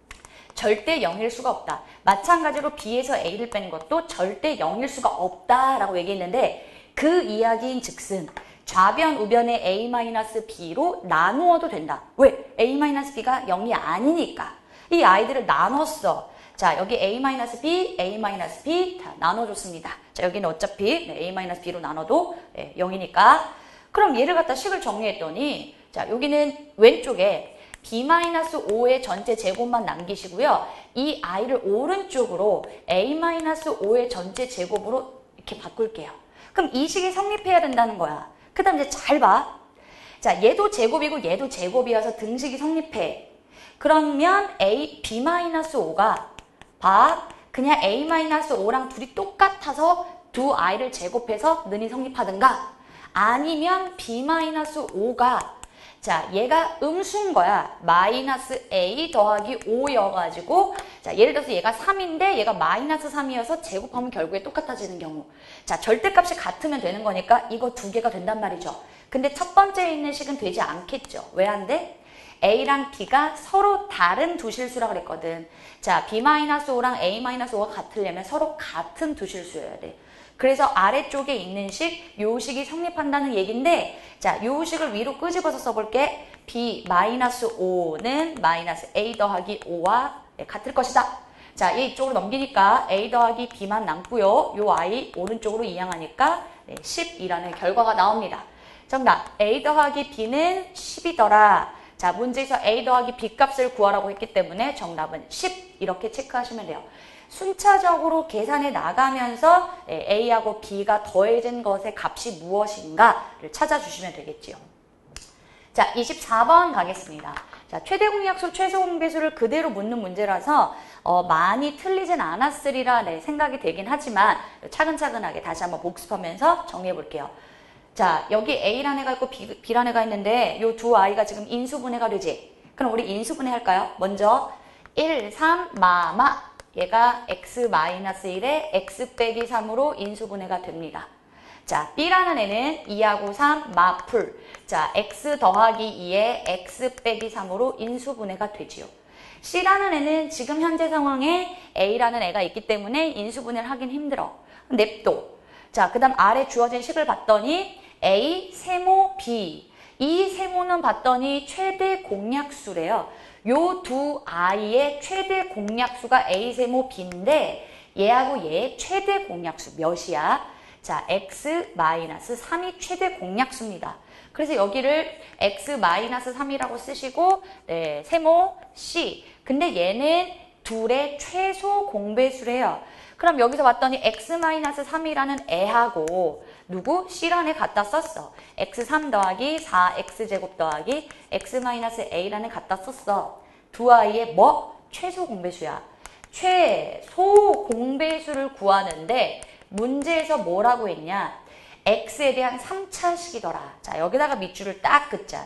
절대 영일 수가 없다. 마찬가지로 B에서 A를 뺀 것도 절대 영일 수가 없다라고 얘기했는데 그 이야기인 즉슨 좌변, 우변의 A-B로 나누어도 된다. 왜? A-B가 영이 아니니까. 이 아이들을 나눴어. 자, 여기 A-B, A-B 다 나눠줬습니다. 자, 여기는 어차피 네, A-B로 나눠도 네, 영이니까. 그럼 얘를 갖다 식을 정리했더니 자, 여기는 왼쪽에 B-오의 전체 제곱만 남기시고요. 이 I를 오른쪽으로 A-오의 전체 제곱으로 이렇게 바꿀게요. 그럼 이 식이 성립해야 된다는 거야. 그 다음 이제 잘 봐. 자, 얘도 제곱이고 얘도 제곱이어서 등식이 성립해. 그러면 A, B-오가 봐. 그냥 A-오랑 둘이 똑같아서 두 I를 제곱해서 는이 성립하든가 아니면 B-오가 자, 얘가 음수인 거야. 마이너스 A 더하기 오여가지고 자, 예를 들어서 얘가 삼인데 얘가 마이너스 삼이어서 제곱하면 결국에 똑같아지는 경우. 자, 절대값이 같으면 되는 거니까 이거 두 개가 된단 말이죠. 근데 첫 번째에 있는 식은 되지 않겠죠. 왜 안 돼? A랑 B가 서로 다른 두 실수라 그랬거든. 자, B-오랑 A-오가 같으려면 서로 같은 두 실수여야 돼. 그래서 아래쪽에 있는 식, 요 식이 성립한다는 얘기인데 자, 요 식을 위로 끄집어서 써볼게. B-오는 마이너스 A 더하기 오와 같을 것이다. 자, 얘 이쪽으로 넘기니까 A 더하기 B만 남고요. 요 I 오른쪽으로 이항하니까 십이라는 결과가 나옵니다. 정답, A 더하기 B는 십이더라. 자, 문제에서 A 더하기 B 값을 구하라고 했기 때문에 정답은 십 이렇게 체크하시면 돼요. 순차적으로 계산해 나가면서 A하고 B가 더해진 것의 값이 무엇인가를 찾아주시면 되겠지요. 자, 이십사 번 가겠습니다. 자, 최대 공약수, 최소 공배수를 그대로 묻는 문제라서 어, 많이 틀리진 않았으리라 네, 생각이 되긴 하지만 차근차근하게 다시 한번 복습하면서 정리해 볼게요. 자, 여기 A란 애가 있고 B, B란 애가 있는데 이 두 아이가 지금 인수분해가 되지? 그럼 우리 인수분해 할까요? 먼저 일, 삼, 마마 얘가 x-일에 x 빼기 삼으로 인수분해가 됩니다. 자, B라는 애는 이하고 삼, 마풀. 자, x 더하기 이에 x 빼기 삼으로 인수분해가 되지요. C라는 애는 지금 현재 상황에 A라는 애가 있기 때문에 인수분해를 하긴 힘들어. 냅둬. 자, 그 다음 아래 주어진 식을 봤더니 A, 세모, B. 이 세모는 봤더니 최대 공약수래요. 요 두 아이의 최대 공약수가 A 세모 B인데 얘하고 얘의 최대 공약수 몇이야? 자, x 마이너스 삼이 최대 공약수입니다. 그래서 여기를 x 마이너스 삼이라고 쓰시고 네, 세모 C. 근데 얘는 둘의 최소 공배수래요. 그럼 여기서 봤더니 x 마이너스 삼이라는 애하고 누구? C라는 애 갖다 썼어. 엑스 삼 더하기 사 엑스제곱 더하기 x 마이너스 a라는 애 갖다 썼어. 두 아이의 뭐? 최소 공배수야. 최소 공배수를 구하는데 문제에서 뭐라고 했냐? x에 대한 삼 차식이더라. 자, 여기다가 밑줄을 딱 긋자.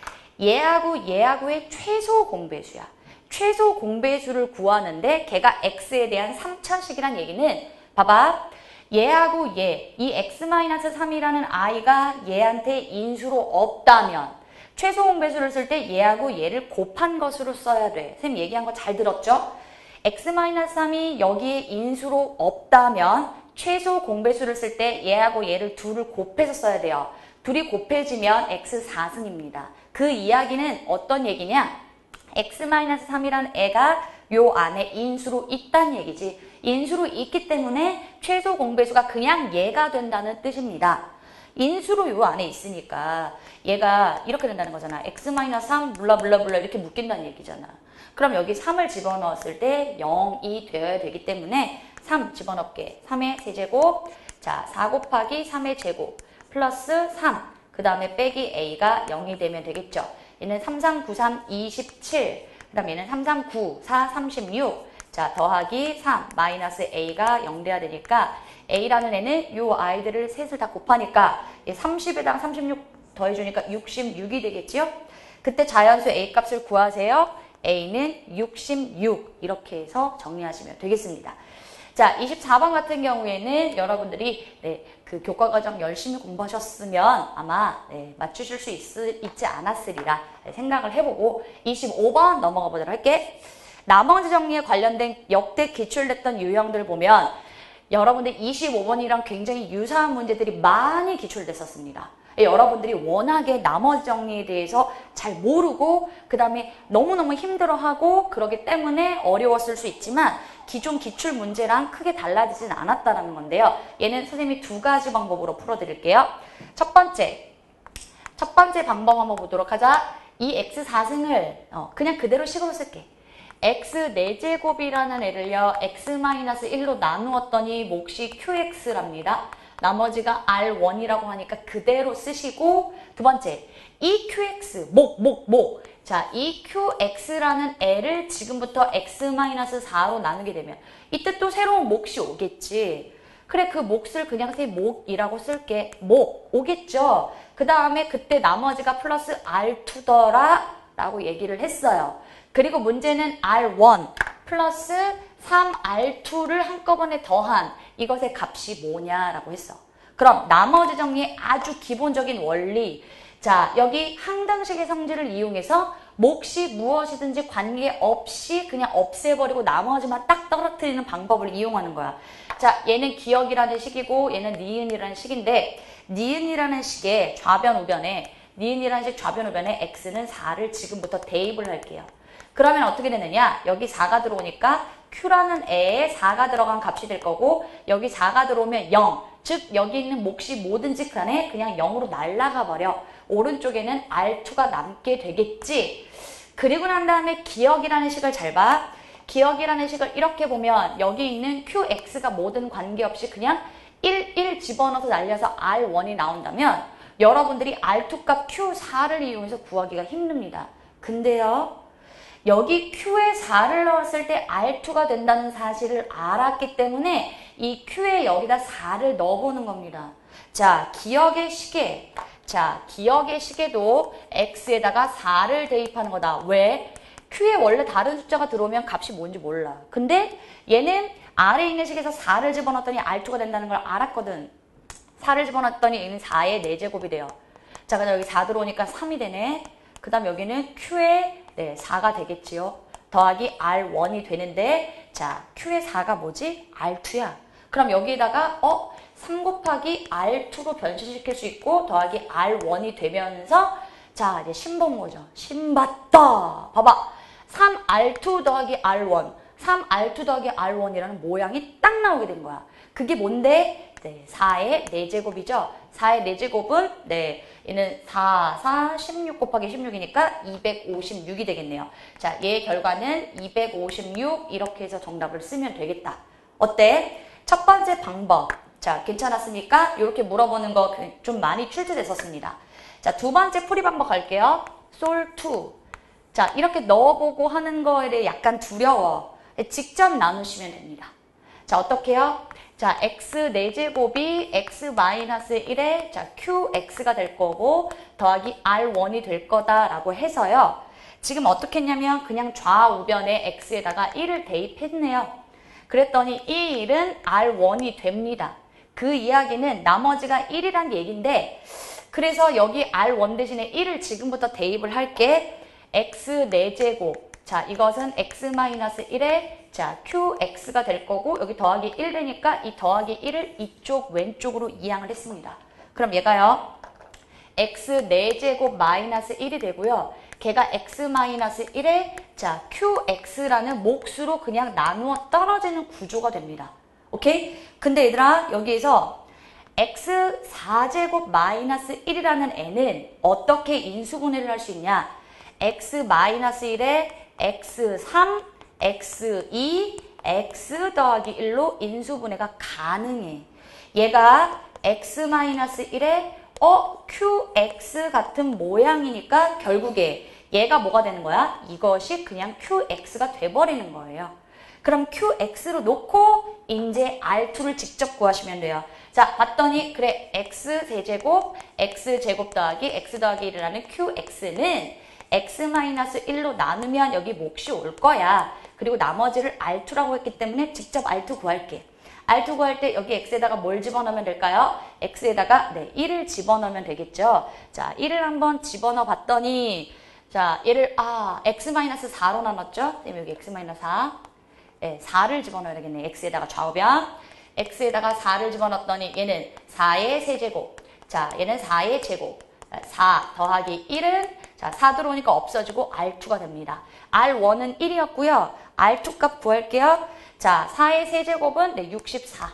얘하고 얘하고의 최소 공배수야. 최소 공배수를 구하는데 걔가 x에 대한 삼 차식이란 얘기는 봐봐. 얘하고 얘, 이 엑스 마이너스 삼이라는 아이가 얘한테 인수로 없다면 최소 공배수를 쓸 때 얘하고 얘를 곱한 것으로 써야 돼. 선생님 얘기한 거 잘 들었죠? 엑스 마이너스 삼이 여기에 인수로 없다면 최소 공배수를 쓸 때 얘하고 얘를 둘을 곱해서 써야 돼요. 둘이 곱해지면 엑스 사 승입니다. 그 이야기는 어떤 얘기냐? 엑스 마이너스 삼이라는 애가 요 안에 인수로 있다는 얘기지. 인수로 있기 때문에 최소 공배수가 그냥 얘가 된다는 뜻입니다. 인수로 요 안에 있으니까 얘가 이렇게 된다는 거잖아. 엑스 마이너스 삼 블라블라블라 이렇게 묶인다는 얘기잖아. 그럼 여기 삼을 집어넣었을 때 영이 되어야 되기 때문에 삼 집어넣게. 삼의 세제곱, 자 사 곱하기 삼의 제곱 플러스 삼, 그 다음에 빼기 a가 영이 되면 되겠죠. 얘는 삼, 삼, 구, 삼, 이십칠, 그 다음 얘는 삼, 삼, 구, 사, 삼십육, 자 더하기 삼, 마이너스 a가 영 돼야 되니까 a라는 애는 요 아이들을 셋을 다 곱하니까 삼십에다가 삼십육 더해주니까 육십육이 되겠지요? 그때 자연수 a 값을 구하세요. a는 육십육 이렇게 해서 정리하시면 되겠습니다. 자, 이십사 번 같은 경우에는 여러분들이 네, 그 교과과정 열심히 공부하셨으면 아마 네, 맞추실 수 있, 있지 않았으리라 네, 생각을 해보고 이십오 번 넘어가 보도록 할게. 나머지 정리에 관련된 역대 기출됐던 유형들 보면 여러분들 이십오 번이랑 굉장히 유사한 문제들이 많이 기출됐었습니다. 여러분들이 워낙에 나머지 정리에 대해서 잘 모르고 그 다음에 너무너무 힘들어하고 그러기 때문에 어려웠을 수 있지만 기존 기출 문제랑 크게 달라지진 않았다는 건데요. 얘는 선생님이 두 가지 방법으로 풀어드릴게요. 첫 번째, 첫 번째 방법 한번 보도록 하자. 이 엑스 사 승을 어, 그냥 그대로 식으로 쓸게. x 네 제곱이라는 애를요. x 마이너스 일로 나누었더니 몫이 큐엑스랍니다. 나머지가 알 원이라고 하니까 그대로 쓰시고 두 번째, 이 큐엑스, 목, 목, 목. 자, 이 큐엑스라는 애를 지금부터 x 마이너스 사로 나누게 되면 이때 또 새로운 몫이 오겠지. 그래, 그 몫을 그냥 새 목이라고 쓸게. 목, 오겠죠. 그 다음에 그때 나머지가 플러스 알 투더라 라고 얘기를 했어요. 그리고 문제는 알 원 플러스 삼 알 투를 한꺼번에 더한 이것의 값이 뭐냐라고 했어. 그럼 나머지 정리의 아주 기본적인 원리. 자, 여기 항등식의 성질을 이용해서 몫이 무엇이든지 관계없이 그냥 없애버리고 나머지만 딱 떨어뜨리는 방법을 이용하는 거야. 자, 얘는 기억이라는 식이고 얘는 니은이라는 식인데 니은이라는 식의 좌변 우변에 니은이라는 식 좌변 우변에 x는 사를 지금부터 대입을 할게요. 그러면 어떻게 되느냐? 여기 사가 들어오니까 Q라는 애에 사가 들어간 값이 될 거고 여기 사가 들어오면 영. 즉 여기 있는 몫이 뭐든지 간에 그냥 영으로 날아가 버려. 오른쪽에는 알 투가 남게 되겠지. 그리고 난 다음에 기억이라는 식을 잘 봐. 기억이라는 식을 이렇게 보면 여기 있는 큐엑스가 뭐든 관계없이 그냥 일, 일 집어넣어서 날려서 알 원이 나온다면 여러분들이 알 투 값 큐 사를 이용해서 구하기가 힘듭니다. 근데요. 여기 Q에 사를 넣었을 때 알 투가 된다는 사실을 알았기 때문에 이 Q에 여기다 사를 넣어보는 겁니다. 자, 기억의 시계. 자, 기억의 시계도 X에다가 사를 대입하는 거다. 왜? Q에 원래 다른 숫자가 들어오면 값이 뭔지 몰라. 근데 얘는 R에 있는 식에서 사를 집어넣었더니 알 투가 된다는 걸 알았거든. 사를 집어넣었더니 얘는 사의 네 제곱이 돼요. 자, 그다음 여기 사 들어오니까 삼이 되네. 그 다음 여기는 Q에 네, 사가 되겠지요. 더하기 알 원이 되는데 자, Q의 사가 뭐지? 알 투야. 그럼 여기에다가 어? 삼 곱하기 알 투로 변신시킬 수 있고 더하기 알 원이 되면서 자, 이제 신본 거죠. 신봤다. 봐봐. 삼 알 투 더하기 알 원. 삼 알 투 더하기 알 원이라는 모양이 딱 나오게 된 거야. 그게 뭔데? 네, 사의 네 제곱이죠. 사의 네 제곱은 네, 얘는 사, 사, 십육 곱하기 십육이니까 이백오십육이 되겠네요. 자, 얘의 결과는 이백오십육 이렇게 해서 정답을 쓰면 되겠다. 어때? 첫 번째 방법. 자, 괜찮았습니까? 이렇게 물어보는 거 좀 많이 출제됐었습니다. 자, 두 번째 풀이 방법 갈게요. 솔 투. 자, 이렇게 넣어보고 하는 거에 대해 약간 두려워. 직접 나누시면 됩니다. 자, 어떻게 해요? 자, x 네 제곱이 x 마이너스 일에 자, qx가 될 거고 더하기 알 원이 될 거다라고 해서요. 지금 어떻게 했냐면 그냥 좌우변에 x에다가 일을 대입했네요. 그랬더니 이 일은 알 원이 됩니다. 그 이야기는 나머지가 일이란 얘기인데 그래서 여기 알 원 대신에 일을 지금부터 대입을 할게. x 네 제곱. 자, 이것은 x 마이너스 일에 자, qx가 될 거고 여기 더하기 일 되니까 이 더하기 일을 이쪽 왼쪽으로 이항을 했습니다. 그럼 얘가요. x 네 제곱 마이너스 일이 되고요. 걔가 x 마이너스 일에 자, qx라는 몫으로 그냥 나누어 떨어지는 구조가 됩니다. 오케이? 근데 얘들아 여기에서 x 사 제곱 마이너스 일이라는 애는 어떻게 인수분해를 할 수 있냐? x 마이너스 일에 엑스 삼, 엑스 이, x 더하기 일로 인수분해가 가능해. 얘가 x 마이너스 일에 어, qx 같은 모양이니까 결국에 얘가 뭐가 되는 거야? 이것이 그냥 qx가 돼버리는 거예요. 그럼 qx로 놓고 이제 알 투를 직접 구하시면 돼요. 자, 봤더니 그래 x 세제곱, x제곱 더하기 x 더하기 일이라는 qx는 x 마이너스 일로 나누면 여기 몫이 올 거야. 그리고 나머지를 알 투라고 했기 때문에 직접 알 투 구할게. 알 투 구할 때 여기 x에다가 뭘 집어넣으면 될까요? x에다가 네, 일을 집어넣으면 되겠죠. 자, 일을 한번 집어넣어 봤더니 자, 얘를 아, x 마이너스 사로 나눴죠? 그럼 여기 x 마이너스 사. 네, 사를 집어넣어야 되겠네. x에다가 좌우변. x에다가 사를 집어넣었더니 얘는 사의 세제곱. 자, 얘는 사의 제곱. 사 더하기 일은 자, 사 들어오니까 없어지고 알 투가 됩니다. 알 원은 일이었고요. 알 투 값 구할게요. 자, 사의 세제곱은 네, 육십사.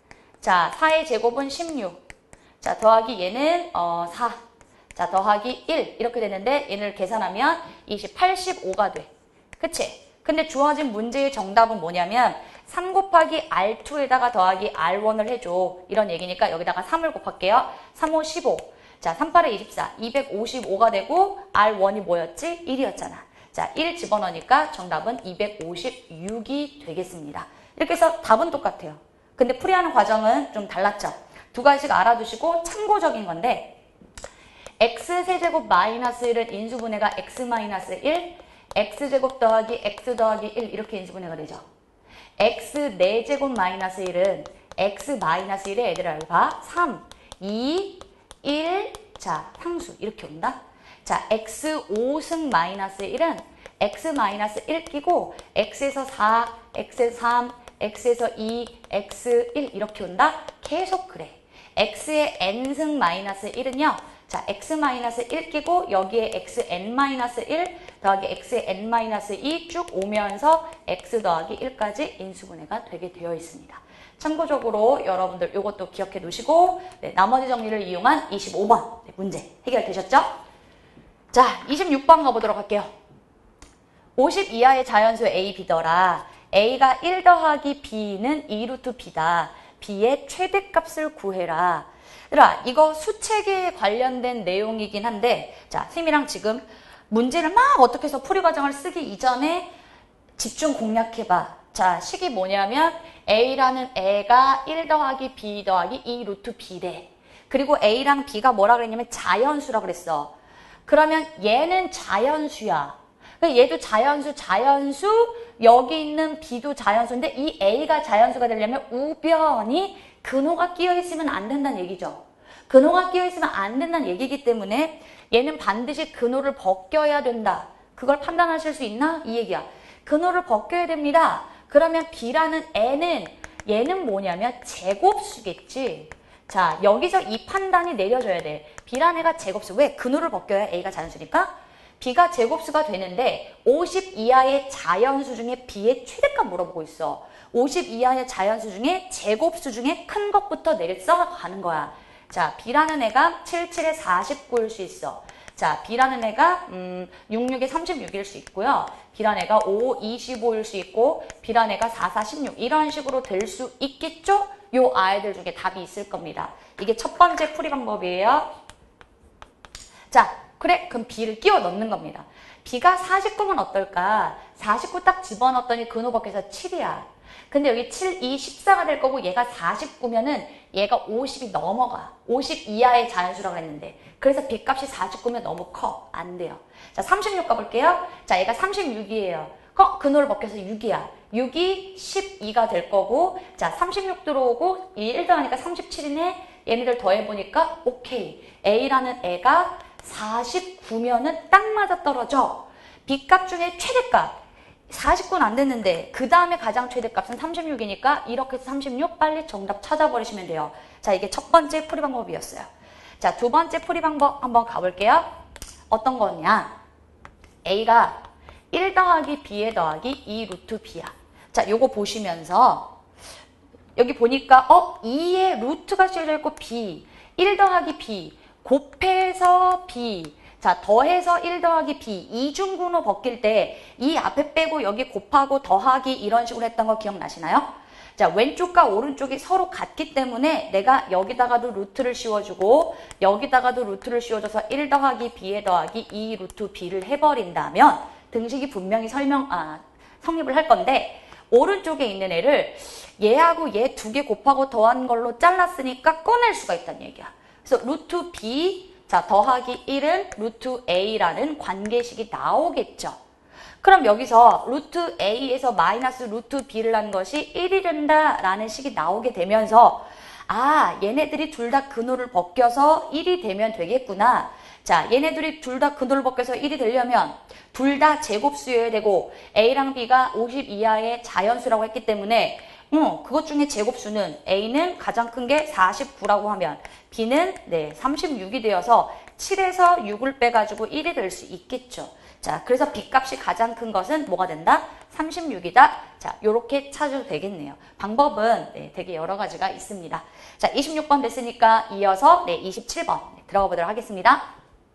자, 사의 제곱은 십육. 자, 더하기 얘는 어, 사. 자, 더하기 일. 이렇게 되는데 얘를 계산하면 이십, 팔십오가 돼. 그치? 근데 주어진 문제의 정답은 뭐냐면 삼 곱하기 알 투에다가 더하기 알 원을 해줘. 이런 얘기니까 여기다가 삼을 곱할게요. 삼, 오, 십오. 자, 삼, 팔에 이십사, 이백오십오가 되고 알 원이 뭐였지? 일이었잖아. 자, 일 집어넣으니까 정답은 이백오십육이 되겠습니다. 이렇게 해서 답은 똑같아요. 근데 풀이하는 과정은 좀 달랐죠. 두 가지씩 알아두시고 참고적인 건데 x세제곱 마이너스 일은 인수분해가 x 마이너스 일, x제곱 더하기 x 더하기 일 이렇게 인수분해가 되죠. x 네 제곱 마이너스 일은 x 마이너스 일에 얘들아 봐. 삼, 이, 일, 자, 상수 이렇게 온다. 자, x 오 승 마이너스 일은 x 마이너스 일 끼고 x에서 사, x에서 삼, x에서 이, x 일 이렇게 온다. 계속 그래. x의 n승 마이너스 일은요. 자, x 마이너스 일 끼고 여기에 xn 마이너스 일 더하기 x의 n 마이너스 이 쭉 오면서 x 더하기 일까지 인수분해가 되게 되어 있습니다. 참고적으로 여러분들 이것도 기억해 두시고 네, 나머지 정리를 이용한 이십오 번 네, 문제 해결되셨죠? 자, 이십육 번 가보도록 할게요. 오십 이하의 자연수 a, b더라. a가 일 더하기 b는 이 루트 b다. b의 최대값을 구해라. 얘들아, 이거 수체계에 관련된 내용이긴 한데 자, 쌤이랑 지금 문제를 막 어떻게 해서 풀이 과정을 쓰기 이전에 집중 공략해봐. 자, 식이 뭐냐면 a라는 애가 일 더하기 b 더하기 이 루트 b래. 그리고 a랑 b가 뭐라 그랬냐면 자연수라 그랬어. 그러면 얘는 자연수야. 얘도 자연수, 자연수, 여기 있는 b도 자연수인데 이 a가 자연수가 되려면 우변이 근호가 끼어 있으면 안 된다는 얘기죠. 근호가 끼어 있으면 안 된다는 얘기이기 때문에 얘는 반드시 근호를 벗겨야 된다. 그걸 판단하실 수 있나? 이 얘기야. 근호를 벗겨야 됩니다. 그러면 b라는 애는 얘는 뭐냐면 제곱수겠지. 자, 여기서 이 판단이 내려져야 돼. b라는 애가 제곱수. 왜? 근호를 벗겨야 a가 자연수니까. B가 제곱수가 되는데 오십 이하의 자연수 중에 B의 최대값 물어보고 있어. 오십 이하의 자연수 중에 제곱수 중에 큰 것부터 내려서 가는 거야. 자, B라는 애가 칠십칠에 사십구일 수 있어. 자, B라는 애가 음, 육십육에 삼십육일 수 있고요. B라는 애가 오, 이십오일 수 있고 B라는 애가 사, 사, 십육 이런 식으로 될 수 있겠죠? 요 아이들 중에 답이 있을 겁니다. 이게 첫 번째 풀이 방법이에요. 자, 그래 그럼 B를 끼워 넣는 겁니다. B가 사십구면 어떨까? 사십구 딱 집어넣었더니 근호 밖에서 칠이야. 근데 여기 칠, 이, 십사가 될 거고 얘가 사십구면은 얘가 오십이 넘어가. 오십 이하의 자연수라고 했는데. 그래서 B 값이 사십구면 너무 커. 안 돼요. 자, 삼십육 가볼게요. 자, 얘가 삼십육이에요. 어, 근호를 벗겨서 육이야. 육이 십이가 될 거고, 자, 삼십육 들어오고, 일 더하니까 삼십칠이네. 얘네들 더해보니까, 오케이. A라는 애가 사십구면은 딱 맞아 떨어져. B 값 중에 최대값. 사십구는 안 됐는데 그 다음에 가장 최대값은 삼십육이니까 이렇게 해서 삼십육 빨리 정답 찾아버리시면 돼요. 자, 이게 첫 번째 풀이 방법이었어요. 자, 두 번째 풀이 방법 한번 가볼게요. 어떤 거냐? A가 일 더하기 B에 더하기 이 루트 B야. 자, 요거 보시면서 여기 보니까 어? 이에 루트가 씌워져 있고 B, 일 더하기 B, 곱해서 B, 자, 더해서 일 더하기 B, 이중근호 벗길 때 이 앞에 빼고 여기 곱하고 더하기 이런 식으로 했던 거 기억나시나요? 자, 왼쪽과 오른쪽이 서로 같기 때문에 내가 여기다가도 루트를 씌워주고 여기다가도 루트를 씌워줘서 일 더하기 B에 더하기 이 루트 B를 해버린다면 등식이 분명히 설명, 아, 성립을 할 건데 오른쪽에 있는 애를 얘하고 얘 두 개 곱하고 더한 걸로 잘랐으니까 꺼낼 수가 있다는 얘기야. 그래서 루트 B, 자, 더하기 일은 루트 A라는 관계식이 나오겠죠. 그럼 여기서 루트 A에서 마이너스 루트 B를 한 것이 일이 된다라는 식이 나오게 되면서 아, 얘네들이 둘 다 근호를 벗겨서 일이 되면 되겠구나. 자, 얘네들이 둘 다 근호를 벗겨서 일이 되려면 둘 다 제곱수여야 되고 A랑 B가 오십 이하의 자연수라고 했기 때문에 어, 그것 중에 제곱수는 A는 가장 큰 게 사십구라고 하면 B는 네, 삼십육이 되어서 칠에서 육을 빼가지고 일이 될 수 있겠죠. 자, 그래서 B 값이 가장 큰 것은 뭐가 된다? 삼십육이다. 자, 요렇게 찾아도 되겠네요. 방법은 네, 되게 여러 가지가 있습니다. 자, 이십육 번 됐으니까 이어서 네, 이십칠 번 네, 들어가 보도록 하겠습니다.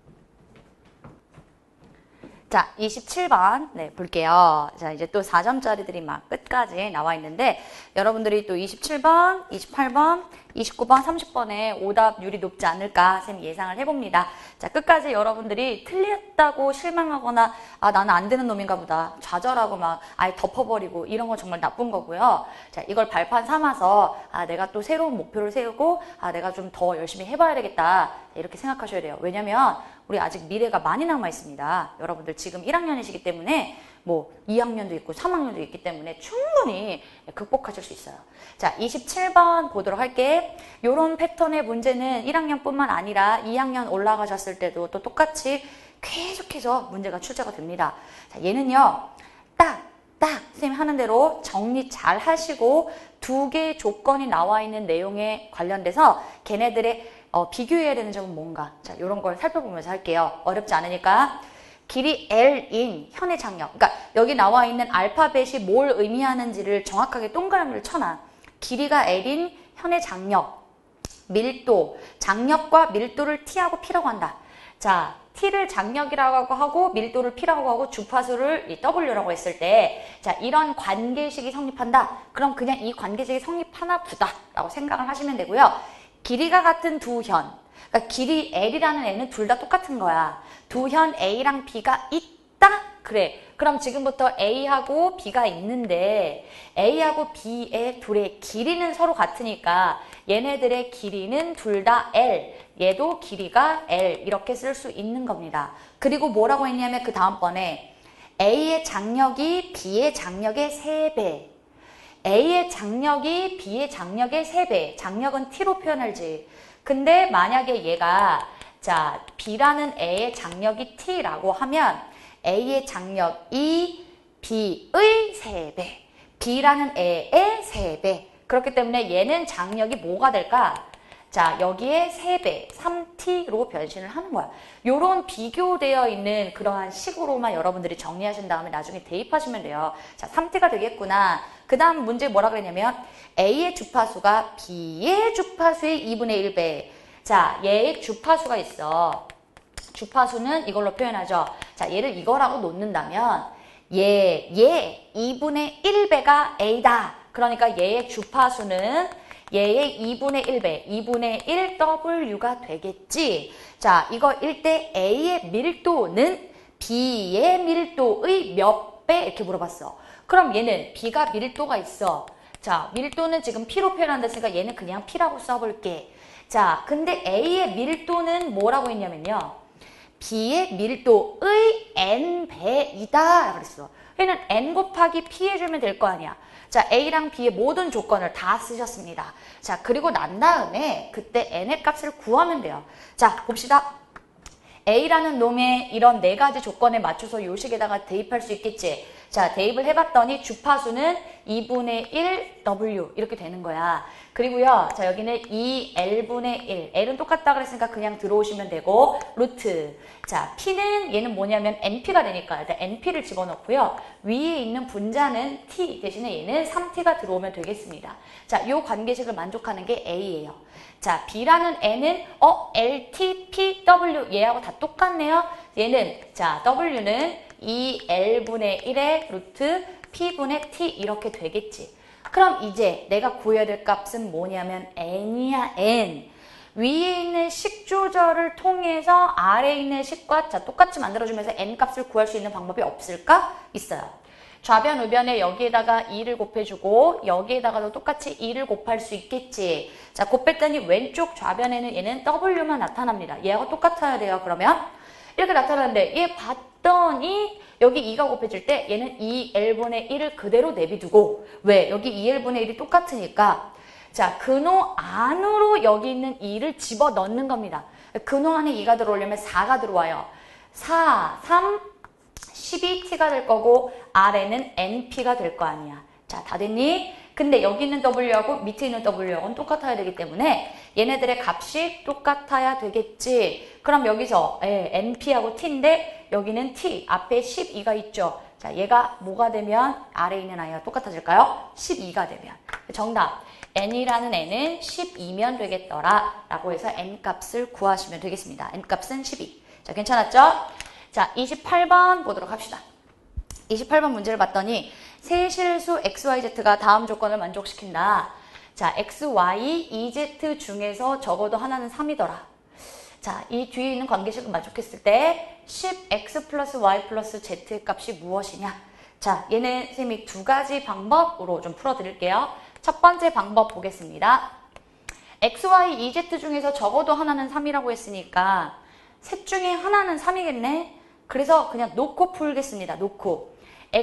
자, 이십칠 번 네, 볼게요. 자, 이제 또 사 점짜리들이 막 끝까지 나와 있는데 여러분들이 또 이십칠 번, 이십팔 번, 이십구 번, 삼십 번에 오답률이 높지 않을까 쌤 예상을 해봅니다. 자, 끝까지 여러분들이 틀렸다고 실망하거나 아, 나는 안 되는 놈인가 보다 좌절하고 막 아예 덮어버리고 이런 건 정말 나쁜 거고요. 자, 이걸 발판 삼아서 아, 내가 또 새로운 목표를 세우고 아, 내가 좀 더 열심히 해봐야 되겠다 이렇게 생각하셔야 돼요. 왜냐면 우리 아직 미래가 많이 남아 있습니다. 여러분들 지금 일 학년이시기 때문에 뭐 이 학년도 있고 삼 학년도 있기 때문에 충분히 극복하실 수 있어요. 자, 이십칠 번 보도록 할게. 요런 패턴의 문제는 일 학년뿐만 아니라 이 학년 올라가셨을 때도 또 똑같이 계속해서 문제가 출제가 됩니다. 자, 얘는요. 딱, 딱 쌤이 하는 대로 정리 잘 하시고 두 개의 조건이 나와 있는 내용에 관련돼서 걔네들의 어, 비교해야 되는 점은 뭔가 자, 요런 걸 살펴보면서 할게요. 어렵지 않으니까. 길이 L인 현의 장력. 그러니까 여기 나와 있는 알파벳이 뭘 의미하는지를 정확하게 동그라미를 쳐놔. 길이가 L인 현의 장력, 밀도, 장력과 밀도를 T하고 P라고 한다. 자, T를 장력이라고 하고 밀도를 P라고 하고 주파수를 W라고 했을 때 자, 이런 관계식이 성립한다. 그럼 그냥 이 관계식이 성립하나 보다 라고 생각을 하시면 되고요. 길이가 같은 두 현, 그러니까 길이 L이라는 애는 둘 다 똑같은 거야. 두 현 A랑 B가 있다? 그래. 그럼 지금부터 A하고 B가 있는데 A하고 B의 둘의 길이는 서로 같으니까 얘네들의 길이는 둘 다 L, 얘도 길이가 L 이렇게 쓸 수 있는 겁니다. 그리고 뭐라고 했냐면 그 다음번에 A의 장력이 B의 장력의 세 배, A의 장력이 B의 장력의 세 배, 장력은 T로 표현할지. 근데 만약에 얘가 자 B라는 애의 장력이 T라고 하면 A의 장력이 B의 세 배, B라는 애의 세 배. 그렇기 때문에 얘는 장력이 뭐가 될까? 자, 여기에 세 배, 삼 티로 변신을 하는 거야. 요런 비교되어 있는 그러한 식으로만 여러분들이 정리하신 다음에 나중에 대입하시면 돼요. 자, 삼 티가 되겠구나. 그 다음 문제 뭐라 그랬냐면 A의 주파수가 B의 주파수의 이분의 일 배. 자, 얘의 주파수가 있어. 주파수는 이걸로 표현하죠. 자, 얘를 이거라고 놓는다면 얘, 얘 이분의 일 배가 A다. 그러니까 얘의 주파수는 얘의 이분의 일 배, 이분의 일 더블유가 되겠지. 자, 이거일 때 A의 밀도는 B의 밀도의 몇 배? 이렇게 물어봤어. 그럼 얘는 B가 밀도가 있어. 자, 밀도는 지금 P로 표현한다 했으니까 얘는 그냥 P라고 써볼게. 자, 근데 A의 밀도는 뭐라고 했냐면요. B의 밀도의 N배이다. 그랬어. 얘는 N 곱하기 P 해주면 될 거 아니야. 자, A랑 B의 모든 조건을 다 쓰셨습니다. 자, 그리고 난 다음에 그때 N의 값을 구하면 돼요. 자, 봅시다. A라는 놈의 이런 네 가지 조건에 맞춰서 요 식에다가 대입할 수 있겠지. 자, 대입을 해봤더니 주파수는 이분의 일 더블유 이렇게 되는 거야. 그리고요, 자, 여기는 이 엘분의 일. L은 똑같다 그랬으니까 그냥 들어오시면 되고, 루트. 자, P는 얘는 뭐냐면 엔피가 되니까 일단 엔피를 집어넣고요. 위에 있는 분자는 T 대신에 얘는 삼 티가 들어오면 되겠습니다. 자, 요 관계식을 만족하는 게 A예요. 자, B라는 N은 어, 엘 티 피 더블유 얘하고 다 똑같네요. 얘는 자, W는 이 엘분의 일의 루트 P분의 T 이렇게 되겠지. 그럼 이제 내가 구해야 될 값은 뭐냐면 N이야, N. 위에 있는 식 조절을 통해서 아래에 있는 식과 자, 똑같이 만들어주면서 N 값을 구할 수 있는 방법이 없을까? 있어요. 좌변, 우변에 여기에다가 이를 곱해주고 여기에다가도 똑같이 이를 곱할 수 있겠지. 자, 곱했더니 왼쪽 좌변에는 얘는 더블유만 나타납니다. 얘하고 똑같아야 돼요. 그러면 이렇게 나타나는데 얘 봤더니 여기 이가 곱해질 때 얘는 이 엘분의 일을 그대로 내비두고 왜? 여기 이 엘분의 일이 똑같으니까 자, 근호 안으로 여기 있는 이를 집어넣는 겁니다. 근호 안에 이가 들어오려면 사가 들어와요. 사, 삼, 십이 티가 될 거고 아래는 엔피가 될 거 아니야. 자, 다 됐니? 근데 여기 있는 W하고 밑에 있는 W하고는 똑같아야 되기 때문에 얘네들의 값이 똑같아야 되겠지. 그럼 여기서 예, 엔피하고 T인데 여기는 T, 앞에 십이가 있죠. 자, 얘가 뭐가 되면 아래에 있는 아이가 똑같아질까요? 십이가 되면. 정답. N이라는 N은 십이면 되겠더라. 라고 해서 N 값을 구하시면 되겠습니다. N 값은 십이. 자, 괜찮았죠? 자, 이십팔 번 보도록 합시다. 이십팔 번 문제를 봤더니 세실수 엑스 와이 제트가 다음 조건을 만족시킨다. 자, 엑스, 와이, 이 제트 중에서 적어도 하나는 삼이더라. 자, 이 뒤에 있는 관계식을 만족했을 때 십 엑스 플러스 와이 플러스 제트의 값이 무엇이냐? 자, 얘는 선생님이 두 가지 방법으로 좀 풀어드릴게요. 첫 번째 방법 보겠습니다. 엑스, 와이, 이 제트 중에서 적어도 하나는 삼이라고 했으니까 셋 중에 하나는 삼이겠네? 그래서 그냥 놓고 풀겠습니다. 놓고.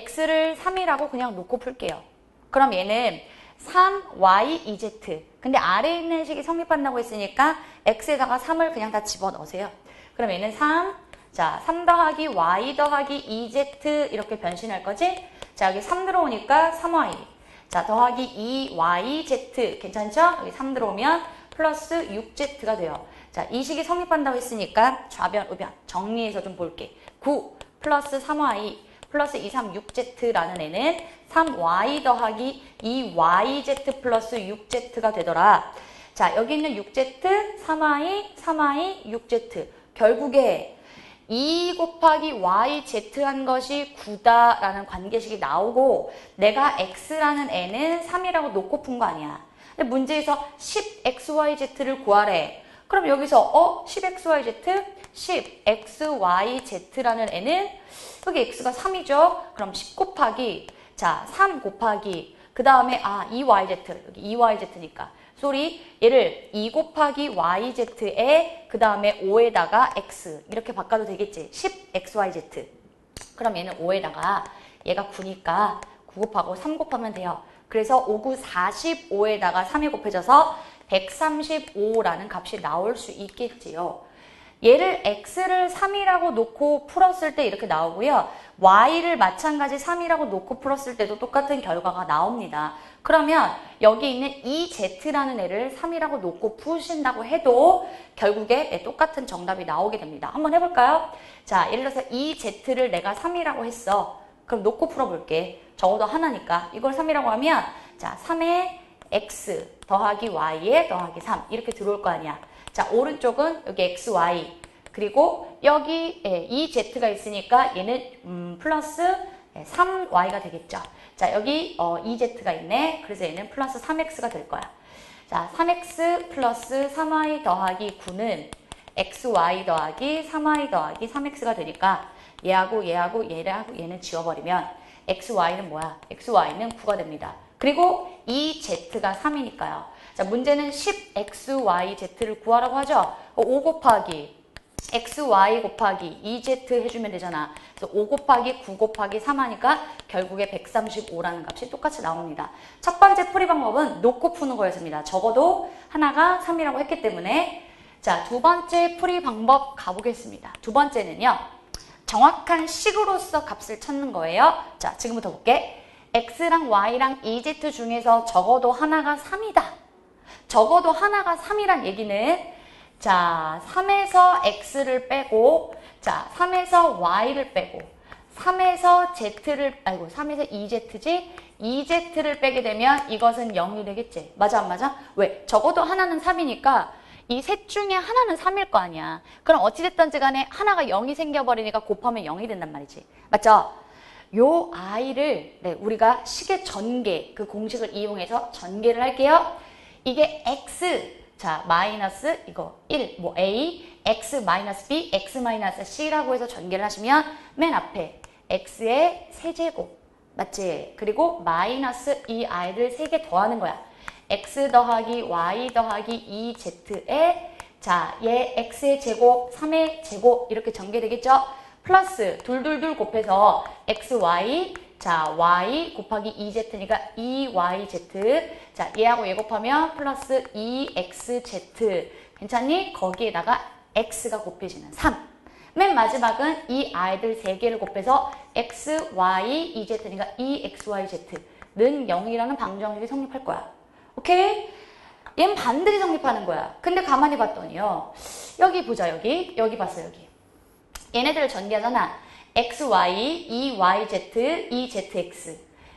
X를 삼이라고 그냥 놓고 풀게요. 그럼 얘는 삼 와이 이 제트. 근데 아래에 있는 식이 성립한다고 했으니까 X에다가 삼을 그냥 다 집어넣으세요. 그럼 얘는 삼, 자, 삼 더하기 Y 더하기 이 제트 이렇게 변신할 거지? 자, 여기 삼 들어오니까 삼 와이. 자, 더하기 이 와이 제트. 괜찮죠? 여기 삼 들어오면 플러스 육 제트가 돼요. 자, 이 식이 성립한다고 했으니까 좌변, 우변 정리해서 좀 볼게. 구 플러스 삼 와이 플러스 이, 삼, 육 제트라는 애는 삼 와이 더하기 이 와이 제트 플러스 육 제트가 되더라. 자, 여기 있는 육 제트, 삼 와이, 삼 와이, 육 제트. 결국에 이 곱하기 와이 제트 한 것이 구다라는 관계식이 나오고 내가 X라는 애는 삼이라고 놓고 푼 거 아니야. 근데 문제에서 십 엑스 와이 제트를 구하래. 그럼 여기서 어? 십 엑스 와이 제트? 십 엑스 와이 제트라는 애는 여기 X가 삼이죠? 그럼 십 곱하기 자, 삼 곱하기 그 다음에 아, 이 와이 제트 여기 이 와이 제트니까 쏘리 얘를 이 곱하기 와이 제트에 그 다음에 오에다가 X 이렇게 바꿔도 되겠지? 십 엑스 와이 제트 그럼 얘는 오에다가 얘가 구니까 구 곱하고 삼 곱하면 돼요. 그래서 오, 구, 사십오에다가 삼이 곱해져서 백삼십오라는 값이 나올 수 있겠지요. 얘를 X를 삼이라고 놓고 풀었을 때 이렇게 나오고요. Y를 마찬가지 삼이라고 놓고 풀었을 때도 똑같은 결과가 나옵니다. 그러면 여기 있는 이제트라는 애를 삼이라고 놓고 푸신다고 해도 결국에 똑같은 정답이 나오게 됩니다. 한번 해볼까요? 자, 예를 들어서 이제트를 내가 삼이라고 했어. 그럼 놓고 풀어볼게. 적어도 하나니까. 이걸 삼이라고 하면 자, 삼에 x 더하기 y에 더하기 삼 이렇게 들어올 거 아니야. 자, 오른쪽은 여기 xy 그리고 여기 예, 이제트가 있으니까 얘는 음, 플러스 삼 와이가 되겠죠. 자, 여기 어, 이제트가 있네. 그래서 얘는 플러스 삼 엑스가 될 거야. 자, 삼 엑스 플러스 삼 와이 더하기 구는 엑스와이 더하기 삼 와이 더하기 삼 엑스가 되니까 얘하고 얘하고 얘하고 얘는 지워버리면 엑스와이는 뭐야? 엑스와이는 구가 됩니다. 그리고 이제트가 삼이니까요. 자, 문제는 십 엑스와이제트를 구하라고 하죠. 오 곱하기 xy 곱하기 이제트 해주면 되잖아. 그래서 오 곱하기 구 곱하기 삼 하니까 결국에 백삼십오라는 값이 똑같이 나옵니다. 첫 번째 풀이 방법은 놓고 푸는 거였습니다. 적어도 하나가 삼이라고 했기 때문에. 자, 두 번째 풀이 방법 가보겠습니다. 두 번째는요. 정확한 식으로서 값을 찾는 거예요. 자, 지금부터 볼게. x랑 y랑 이제트 중에서 적어도 하나가 삼이다. 적어도 하나가 삼이란 얘기는 자, 삼에서 x를 빼고, 자, 삼에서 y를 빼고, 삼에서 z를, 아이고, 삼에서 이제트지? 이제트를 빼게 되면 이것은 영이 되겠지. 맞아, 안 맞아? 왜? 적어도 하나는 삼이니까 이 셋 중에 하나는 삼일 거 아니야. 그럼 어찌됐든지 간에 하나가 영이 생겨버리니까 곱하면 영이 된단 말이지. 맞죠? 요 i를, 네, 우리가 식의 전개, 그 공식을 이용해서 전개를 할게요. 이게 x, 자, 마이너스 이거 일, 뭐 a, x 마이너스 b, x 마이너스 c라고 해서 전개를 하시면 맨 앞에 x의 세제곱, 맞지? 그리고 마이너스 이 i를 세 개 더하는 거야. x 더하기 y 더하기 이 z에 자, 얘 x의 제곱, 삼의 제곱 이렇게 전개되겠죠? 플러스 둘둘둘 곱해서 xy, 자, y 곱하기 이 제트니까 이 와이 제트. 자, 얘하고 얘 곱하면 플러스 이 엑스 제트. 괜찮니? 거기에다가 x가 곱해지는 삼. 맨 마지막은 이 i들 세 개를 곱해서 x, y, 이 제트니까 이 엑스 와이 제트는 영이라는 방정식이 성립할 거야. 오케이? 얘는 반드시 성립하는 거야. 근데 가만히 봤더니요. 여기 보자, 여기. 여기 봤어, 여기. 얘네들을 전개하잖아. xy, 이 와이 제트, 이 제트 엑스.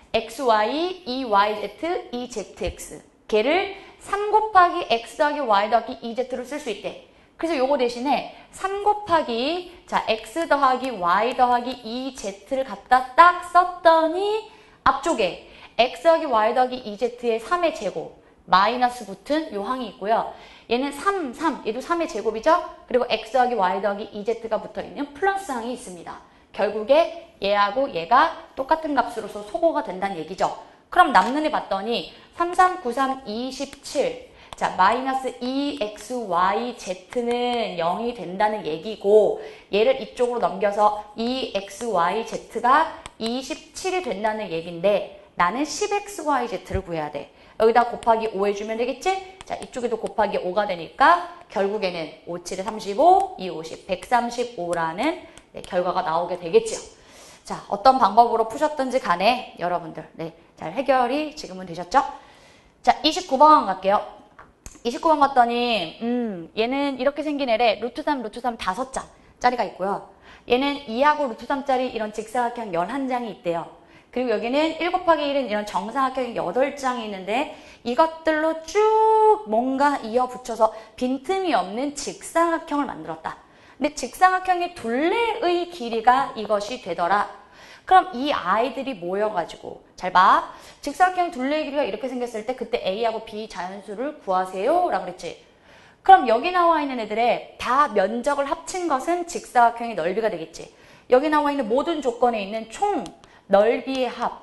xy, 이 와이 제트, 이 제트 엑스. 걔를 삼 곱하기 x 더하기 y 더하기 이 제트로 쓸 수 있대. 그래서 요거 대신에 삼 곱하기 자 x 더하기 y 더하기 이 제트를 갖다 딱 썼더니 앞쪽에 x 더하기 y 더하기 이 제트의 삼의 제곱 마이너스 붙은 요 항이 있고요. 얘는 삼, 삼, 얘도 삼의 제곱이죠? 그리고 x 더하기 y 더하기 이 제트가 붙어있는 플러스 항이 있습니다. 결국에 얘하고 얘가 똑같은 값으로서 소거가 된다는 얘기죠. 그럼 남는 애 봤더니 삼, 삼, 구, 삼, 이십칠. 자, 마이너스 이 엑스 와이 제트는 영이 된다는 얘기고 얘를 이쪽으로 넘겨서 이 엑스 와이 제트가 이십칠이 된다는 얘기인데 나는 십 엑스 와이 제트를 구해야 돼. 여기다 곱하기 오 해주면 되겠지? 자, 이쪽에도 곱하기 오가 되니까 결국에는 오, 칠에 삼십오, 이, 오십, 백삼십오라는 네, 결과가 나오게 되겠죠. 자, 어떤 방법으로 푸셨든지 간에 여러분들 네, 잘 해결이 지금은 되셨죠? 자, 이십구 번 갈게요. 이십구 번 갔더니 음, 얘는 이렇게 생긴 애래. 루트 삼, 루트 삼 다섯 장짜리가 있고요. 얘는 이하고 루트 삼짜리 이런 직사각형 열한 장이 있대요. 그리고 여기는 일 곱하기 일은 이런 정사각형이 여덟 장이 있는데 이것들로 쭉 뭔가 이어 붙여서 빈틈이 없는 직사각형을 만들었다. 근데 직사각형의 둘레의 길이가 이것이 되더라. 그럼 이 아이들이 모여가지고 잘 봐. 직사각형 둘레의 길이가 이렇게 생겼을 때 그때 A하고 B 자연수를 구하세요 라고 그랬지. 그럼 여기 나와 있는 애들의 다 면적을 합친 것은 직사각형의 넓이가 되겠지. 여기 나와 있는 모든 조건에 있는 총 넓이의 합,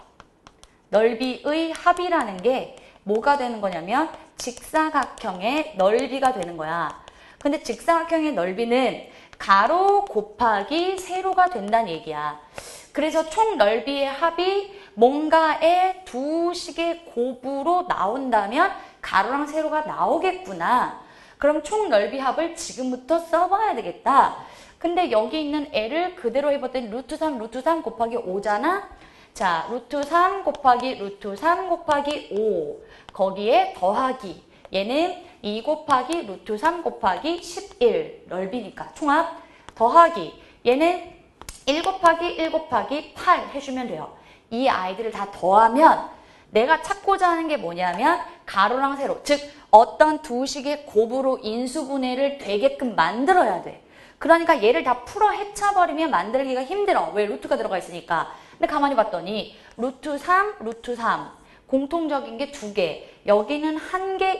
넓이의 합이라는 게 뭐가 되는 거냐면 직사각형의 넓이가 되는 거야. 근데 직사각형의 넓이는 가로 곱하기 세로가 된다는 얘기야. 그래서 총 넓이의 합이 뭔가의 두 식의 곱으로 나온다면 가로랑 세로가 나오겠구나. 그럼 총 넓이 합을 지금부터 써봐야 되겠다. 근데 여기 있는 애를 그대로 해봤더니 루트 삼, 루트 삼 곱하기 오잖아. 자, 루트 삼 곱하기 루트 삼 곱하기 오. 거기에 더하기. 얘는 이 곱하기 루트 삼 곱하기 십일. 넓이니까 총합. 더하기. 얘는 일 곱하기 일 곱하기 팔 해주면 돼요. 이 아이들을 다 더하면 내가 찾고자 하는 게 뭐냐면 가로랑 세로. 즉 어떤 두 식의 곱으로 인수분해를 되게끔 만들어야 돼. 그러니까 얘를 다 풀어 헤쳐버리면 만들기가 힘들어. 왜? 루트가 들어가 있으니까. 근데 가만히 봤더니 루트 삼, 루트 삼. 공통적인 게 두 개. 여기는 한 개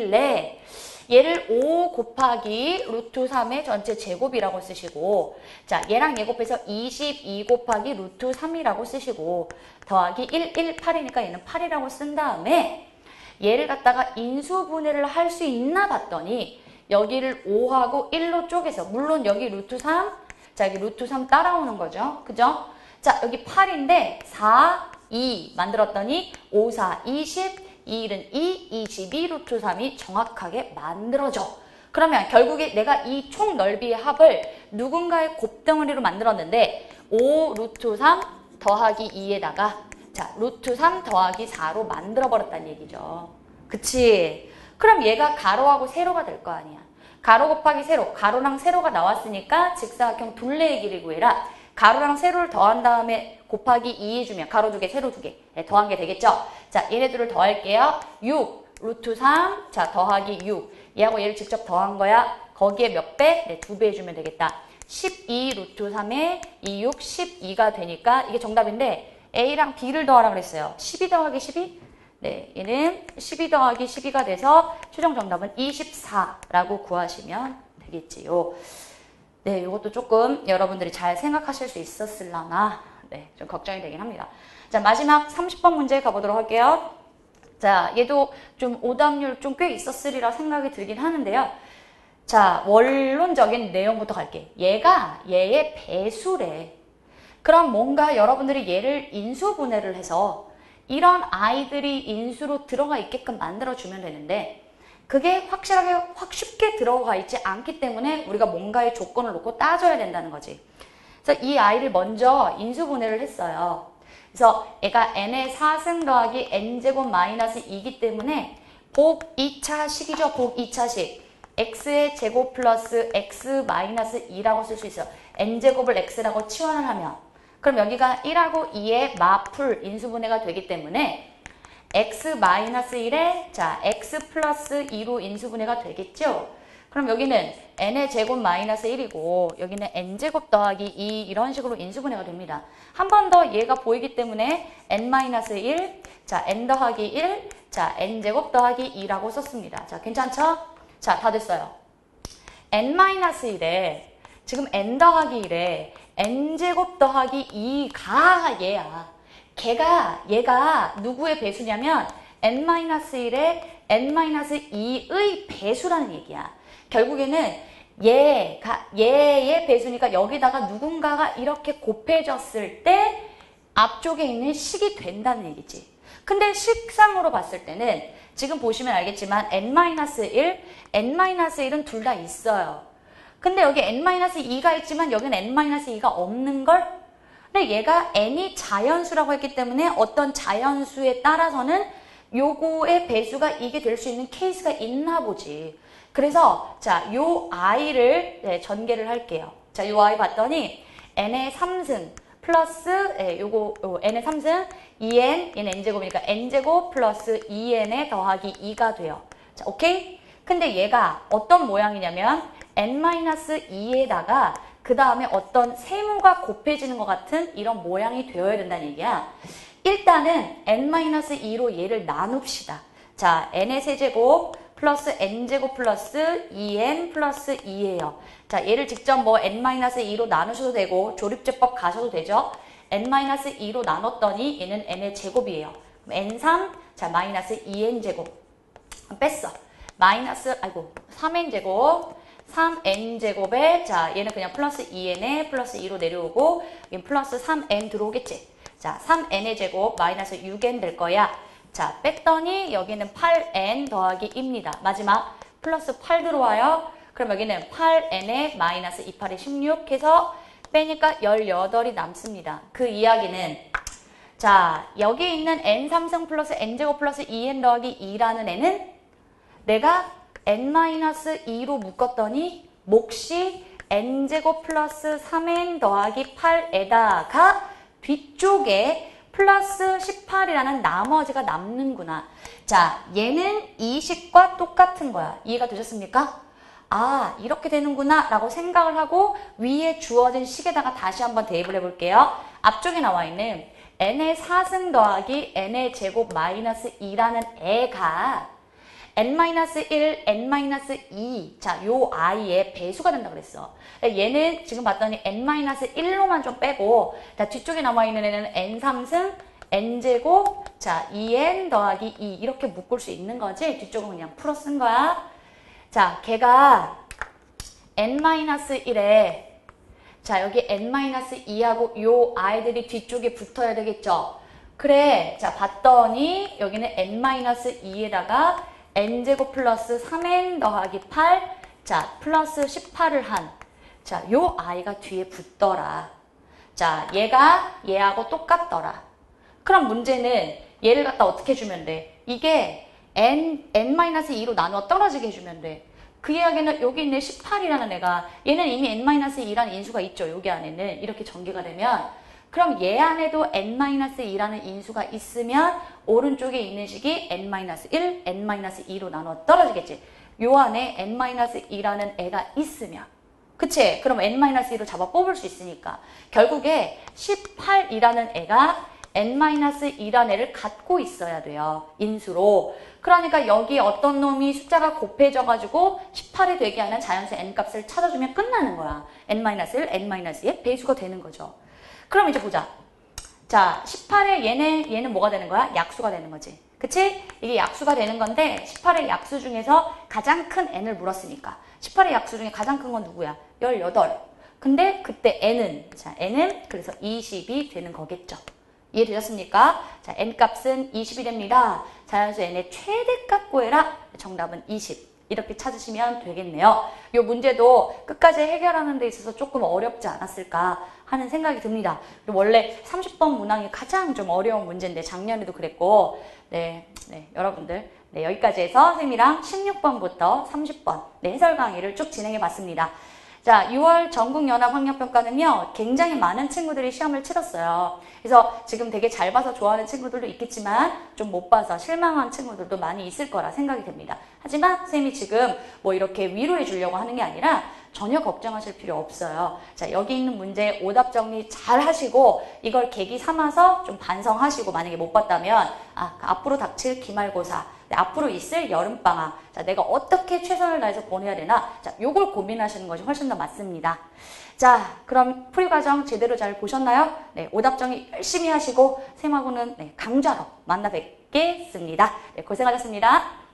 있길래 얘를 오 곱하기 루트 삼의 전체 제곱이라고 쓰시고, 자, 얘랑 얘 곱해서 이십이 곱하기 루트 삼이라고 쓰시고, 더하기 일, 일, 팔이니까 얘는 팔이라고 쓴 다음에 얘를 갖다가 인수분해를 할 수 있나 봤더니 여기를 오하고 일로 쪼개서, 물론 여기 루트 삼, 자, 여기 루트 삼 따라오는 거죠. 그죠? 자, 여기 팔인데 사, 이 만들었더니 오, 사, 이십, 이, 일은 이, 이십이 루트 삼이 정확하게 만들어져. 그러면 결국에 내가 이 총 넓이의 합을 누군가의 곱덩어리로 만들었는데 오 루트 삼 더하기 이에다가 자 루트 삼 더하기 사로 만들어버렸다는 얘기죠. 그치? 그럼 얘가 가로하고 세로가 될 거 아니야. 가로 곱하기 세로, 가로랑 세로가 나왔으니까 직사각형 둘레의 길이 구해라. 가로랑 세로를 더한 다음에 곱하기 이 해주면 가로 두 개, 세로 두 개. 네, 더한 게 되겠죠? 자, 얘네들을 더할게요. 육, 루트 삼, 자, 더하기 육. 얘하고 얘를 직접 더한 거야. 거기에 몇 배? 네, 두 배 해주면 되겠다. 십이 루트 삼에 이, 육, 십이가 되니까 이게 정답인데 A랑 B를 더하라 그랬어요. 십이 더하기 십이? 네, 얘는 십이 더하기 십이가 돼서 최종 정답은 이십사라고 구하시면 되겠지요. 네, 이것도 조금 여러분들이 잘 생각하실 수 있었을라나 네, 좀 걱정이 되긴 합니다. 자, 마지막 삼십 번 문제 가보도록 할게요. 자, 얘도 좀 오답률 좀 꽤 있었으리라 생각이 들긴 하는데요. 자, 원론적인 내용부터 갈게. 얘가 얘의 배수래. 그럼 뭔가 여러분들이 얘를 인수분해를 해서 이런 아이들이 인수로 들어가 있게끔 만들어주면 되는데 그게 확실하게 확 쉽게 들어가 있지 않기 때문에 우리가 뭔가의 조건을 놓고 따져야 된다는 거지. 그래서 이 아이를 먼저 인수분해를 했어요. 그래서 얘가 n의 사 승 더하기 n제곱 마이너스 이기 때문에 복 이 차식이죠. 복 이 차식. x의 제곱 플러스 x 마이너스 이라고 쓸 수 있어요. n제곱을 x라고 치환을 하면. 그럼 여기가 일하고 이의 마풀 인수분해가 되기 때문에 x 마이너스 일에 자 x 플러스 이로 인수분해가 되겠죠. 그럼 여기는 n의 제곱 마이너스 일이고 여기는 n제곱 더하기 이 이런 식으로 인수분해가 됩니다. 한 번 더 얘가 보이기 때문에 n 마이너스 일, 자 n 더하기 일, 자 n제곱 더하기 이라고 썼습니다. 자 괜찮죠? 자 다 됐어요. n 마이너스 일에 지금 n 더하기 일에 n제곱 더하기 이가 얘야. 걔가 얘가 누구의 배수냐면 n 마이너스 일에 n 마이너스 이의 배수라는 얘기야. 결국에는 얘가 얘의 배수니까 여기다가 누군가가 이렇게 곱해졌을 때 앞쪽에 있는 식이 된다는 얘기지. 근데 식상으로 봤을 때는 지금 보시면 알겠지만 n 마이너스 일, n 마이너스 일은 둘 다 있어요. 근데 여기 n 마이너스 이가 있지만 여기는 n 마이너스 이가 없는 걸? 근데 얘가 n이 자연수라고 했기 때문에 어떤 자연수에 따라서는 요거의 배수가 이게 될 수 있는 케이스가 있나 보지. 그래서 자, 요 i를 네, 전개를 할게요. 자, 요 i 봤더니 n의 삼 승 플러스 네, 요거 요 n의 삼 승 이 엔 얘는 n제곱이니까 n제곱 플러스 이 엔에 더하기 이가 돼요. 자, 오케이? 근데 얘가 어떤 모양이냐면 엔 마이너스 이에다가 그 다음에 어떤 세모가 곱해지는 것 같은 이런 모양이 되어야 된다는 얘기야. 일단은 엔 마이너스 이로 얘를 나눕시다. 자, n의 세제곱 플러스 n제곱 플러스 이 엔 플러스 이예요. 자, 얘를 직접 뭐 엔 마이너스 이로 나누셔도 되고 조립제법 가셔도 되죠. 엔 마이너스 이로 나눴더니 얘는 n의 제곱이에요. 엔 삼, 자 마이너스 이 엔 제곱 뺐어. 마이너스 아이고 삼 엔 제곱 삼 엔 제곱에 자 얘는 그냥 플러스 이 엔에 플러스 이로 내려오고 얘는 플러스 삼 엔 들어오겠지. 자 삼 엔의 제곱 마이너스 육 엔 될 거야. 자 뺐더니 여기는 팔 엔 더하기 이입니다. 마지막 플러스 팔 들어와요. 그럼 여기는 팔 엔에 마이너스 이십팔에 십육 해서 빼니까 십팔이 남습니다. 그 이야기는 자, 여기 있는 엔 삼 승 플러스 n제곱 플러스 이 엔 더하기 이라는 애는 내가 엔 마이너스 이로 묶었더니 몫이 n제곱 플러스 삼 엔 더하기 팔에다가 뒤쪽에 플러스 십팔이라는 나머지가 남는구나. 자, 얘는 이 식과 똑같은 거야. 이해가 되셨습니까? 아, 이렇게 되는구나 라고 생각을 하고 위에 주어진 식에다가 다시 한번 대입을 해볼게요. 앞쪽에 나와 있는 n의 사 승 더하기 n의 제곱 마이너스 이라는 애가 엔 마이너스 일, 엔 마이너스 이, 자, 요 i의 배수가 된다고 그랬어. 얘는 지금 봤더니 엔 마이너스 일로만 좀 빼고, 자, 뒤쪽에 남아있는 애는 엔 삼 승, n제곱, 자, 이 엔 더하기 이, 이렇게 묶을 수 있는 거지? 뒤쪽은 그냥 풀어 쓴 거야. 자, 걔가 엔 마이너스 일에, 자, 여기 엔 마이너스 이하고 요 아이들이 뒤쪽에 붙어야 되겠죠? 그래, 자, 봤더니 여기는 엔 마이너스 이에다가 n제곱 플러스 삼 엔 더하기 팔, 자, 플러스 십팔을 한, 자, 요 아이가 뒤에 붙더라. 자, 얘가 얘하고 똑같더라. 그럼 문제는 얘를 갖다 어떻게 해주면 돼? 이게 n, n-이로 나누어 떨어지게 해주면 돼. 그 이야기는 여기 있는 십팔이라는 애가 얘는 이미 엔-이라는 인수가 있죠. 여기 안에는 이렇게 전개가 되면 그럼 얘 안에도 엔-이라는 인수가 있으면 오른쪽에 있는 식이 엔 일, 엔 이로 나눠 떨어지겠지. 요 안에 엔-이라는 애가 있으면. 그치? 그럼 엔 이로 잡아 뽑을 수 있으니까. 결국에 십팔이라는 애가 엔-이라는 애를 갖고 있어야 돼요. 인수로. 그러니까 여기 어떤 놈이 숫자가 곱해져가지고 십팔이 되게 하는 자연수 n값을 찾아주면 끝나는 거야. 엔 일, 엔 이의 배수가 되는 거죠. 그럼 이제 보자. 자, 십팔에 얘네, 얘는 뭐가 되는 거야? 약수가 되는 거지. 그치? 이게 약수가 되는 건데 십팔의 약수 중에서 가장 큰 n을 물었으니까. 십팔의 약수 중에 가장 큰 건 누구야? 열여덟. 근데 그때 n은, 자, n은 그래서 이십이 되는 거겠죠. 이해되셨습니까? 자, n값은 이십이 됩니다. 자연수 n의 최대값 구해라. 정답은 이십. 이렇게 찾으시면 되겠네요. 이 문제도 끝까지 해결하는 데 있어서 조금 어렵지 않았을까 하는 생각이 듭니다. 원래 삼십 번 문항이 가장 좀 어려운 문제인데 작년에도 그랬고 네, 네 여러분들 네, 여기까지 해서 선생님이랑 십육 번부터 삼십 번 네, 해설 강의를 쭉 진행해 봤습니다. 자, 유월 전국연합학력평가는요, 굉장히 많은 친구들이 시험을 치렀어요. 그래서 지금 되게 잘 봐서 좋아하는 친구들도 있겠지만, 좀 못 봐서 실망한 친구들도 많이 있을 거라 생각이 됩니다. 하지만 선생님이 지금 뭐 이렇게 위로해 주려고 하는 게 아니라 전혀 걱정하실 필요 없어요. 자, 여기 있는 문제 오답 정리 잘 하시고, 이걸 계기 삼아서 좀 반성하시고, 만약에 못 봤다면, 아, 앞으로 닥칠 기말고사, 네, 앞으로 있을 여름방학, 자, 내가 어떻게 최선을 다해서 보내야 되나, 자, 요걸 고민하시는 것이 훨씬 더 맞습니다. 자, 그럼 풀이과정 제대로 잘 보셨나요? 네, 오답 정리 열심히 하시고, 쌤하고는 네, 강좌로 만나 뵙겠습니다. 네, 고생하셨습니다.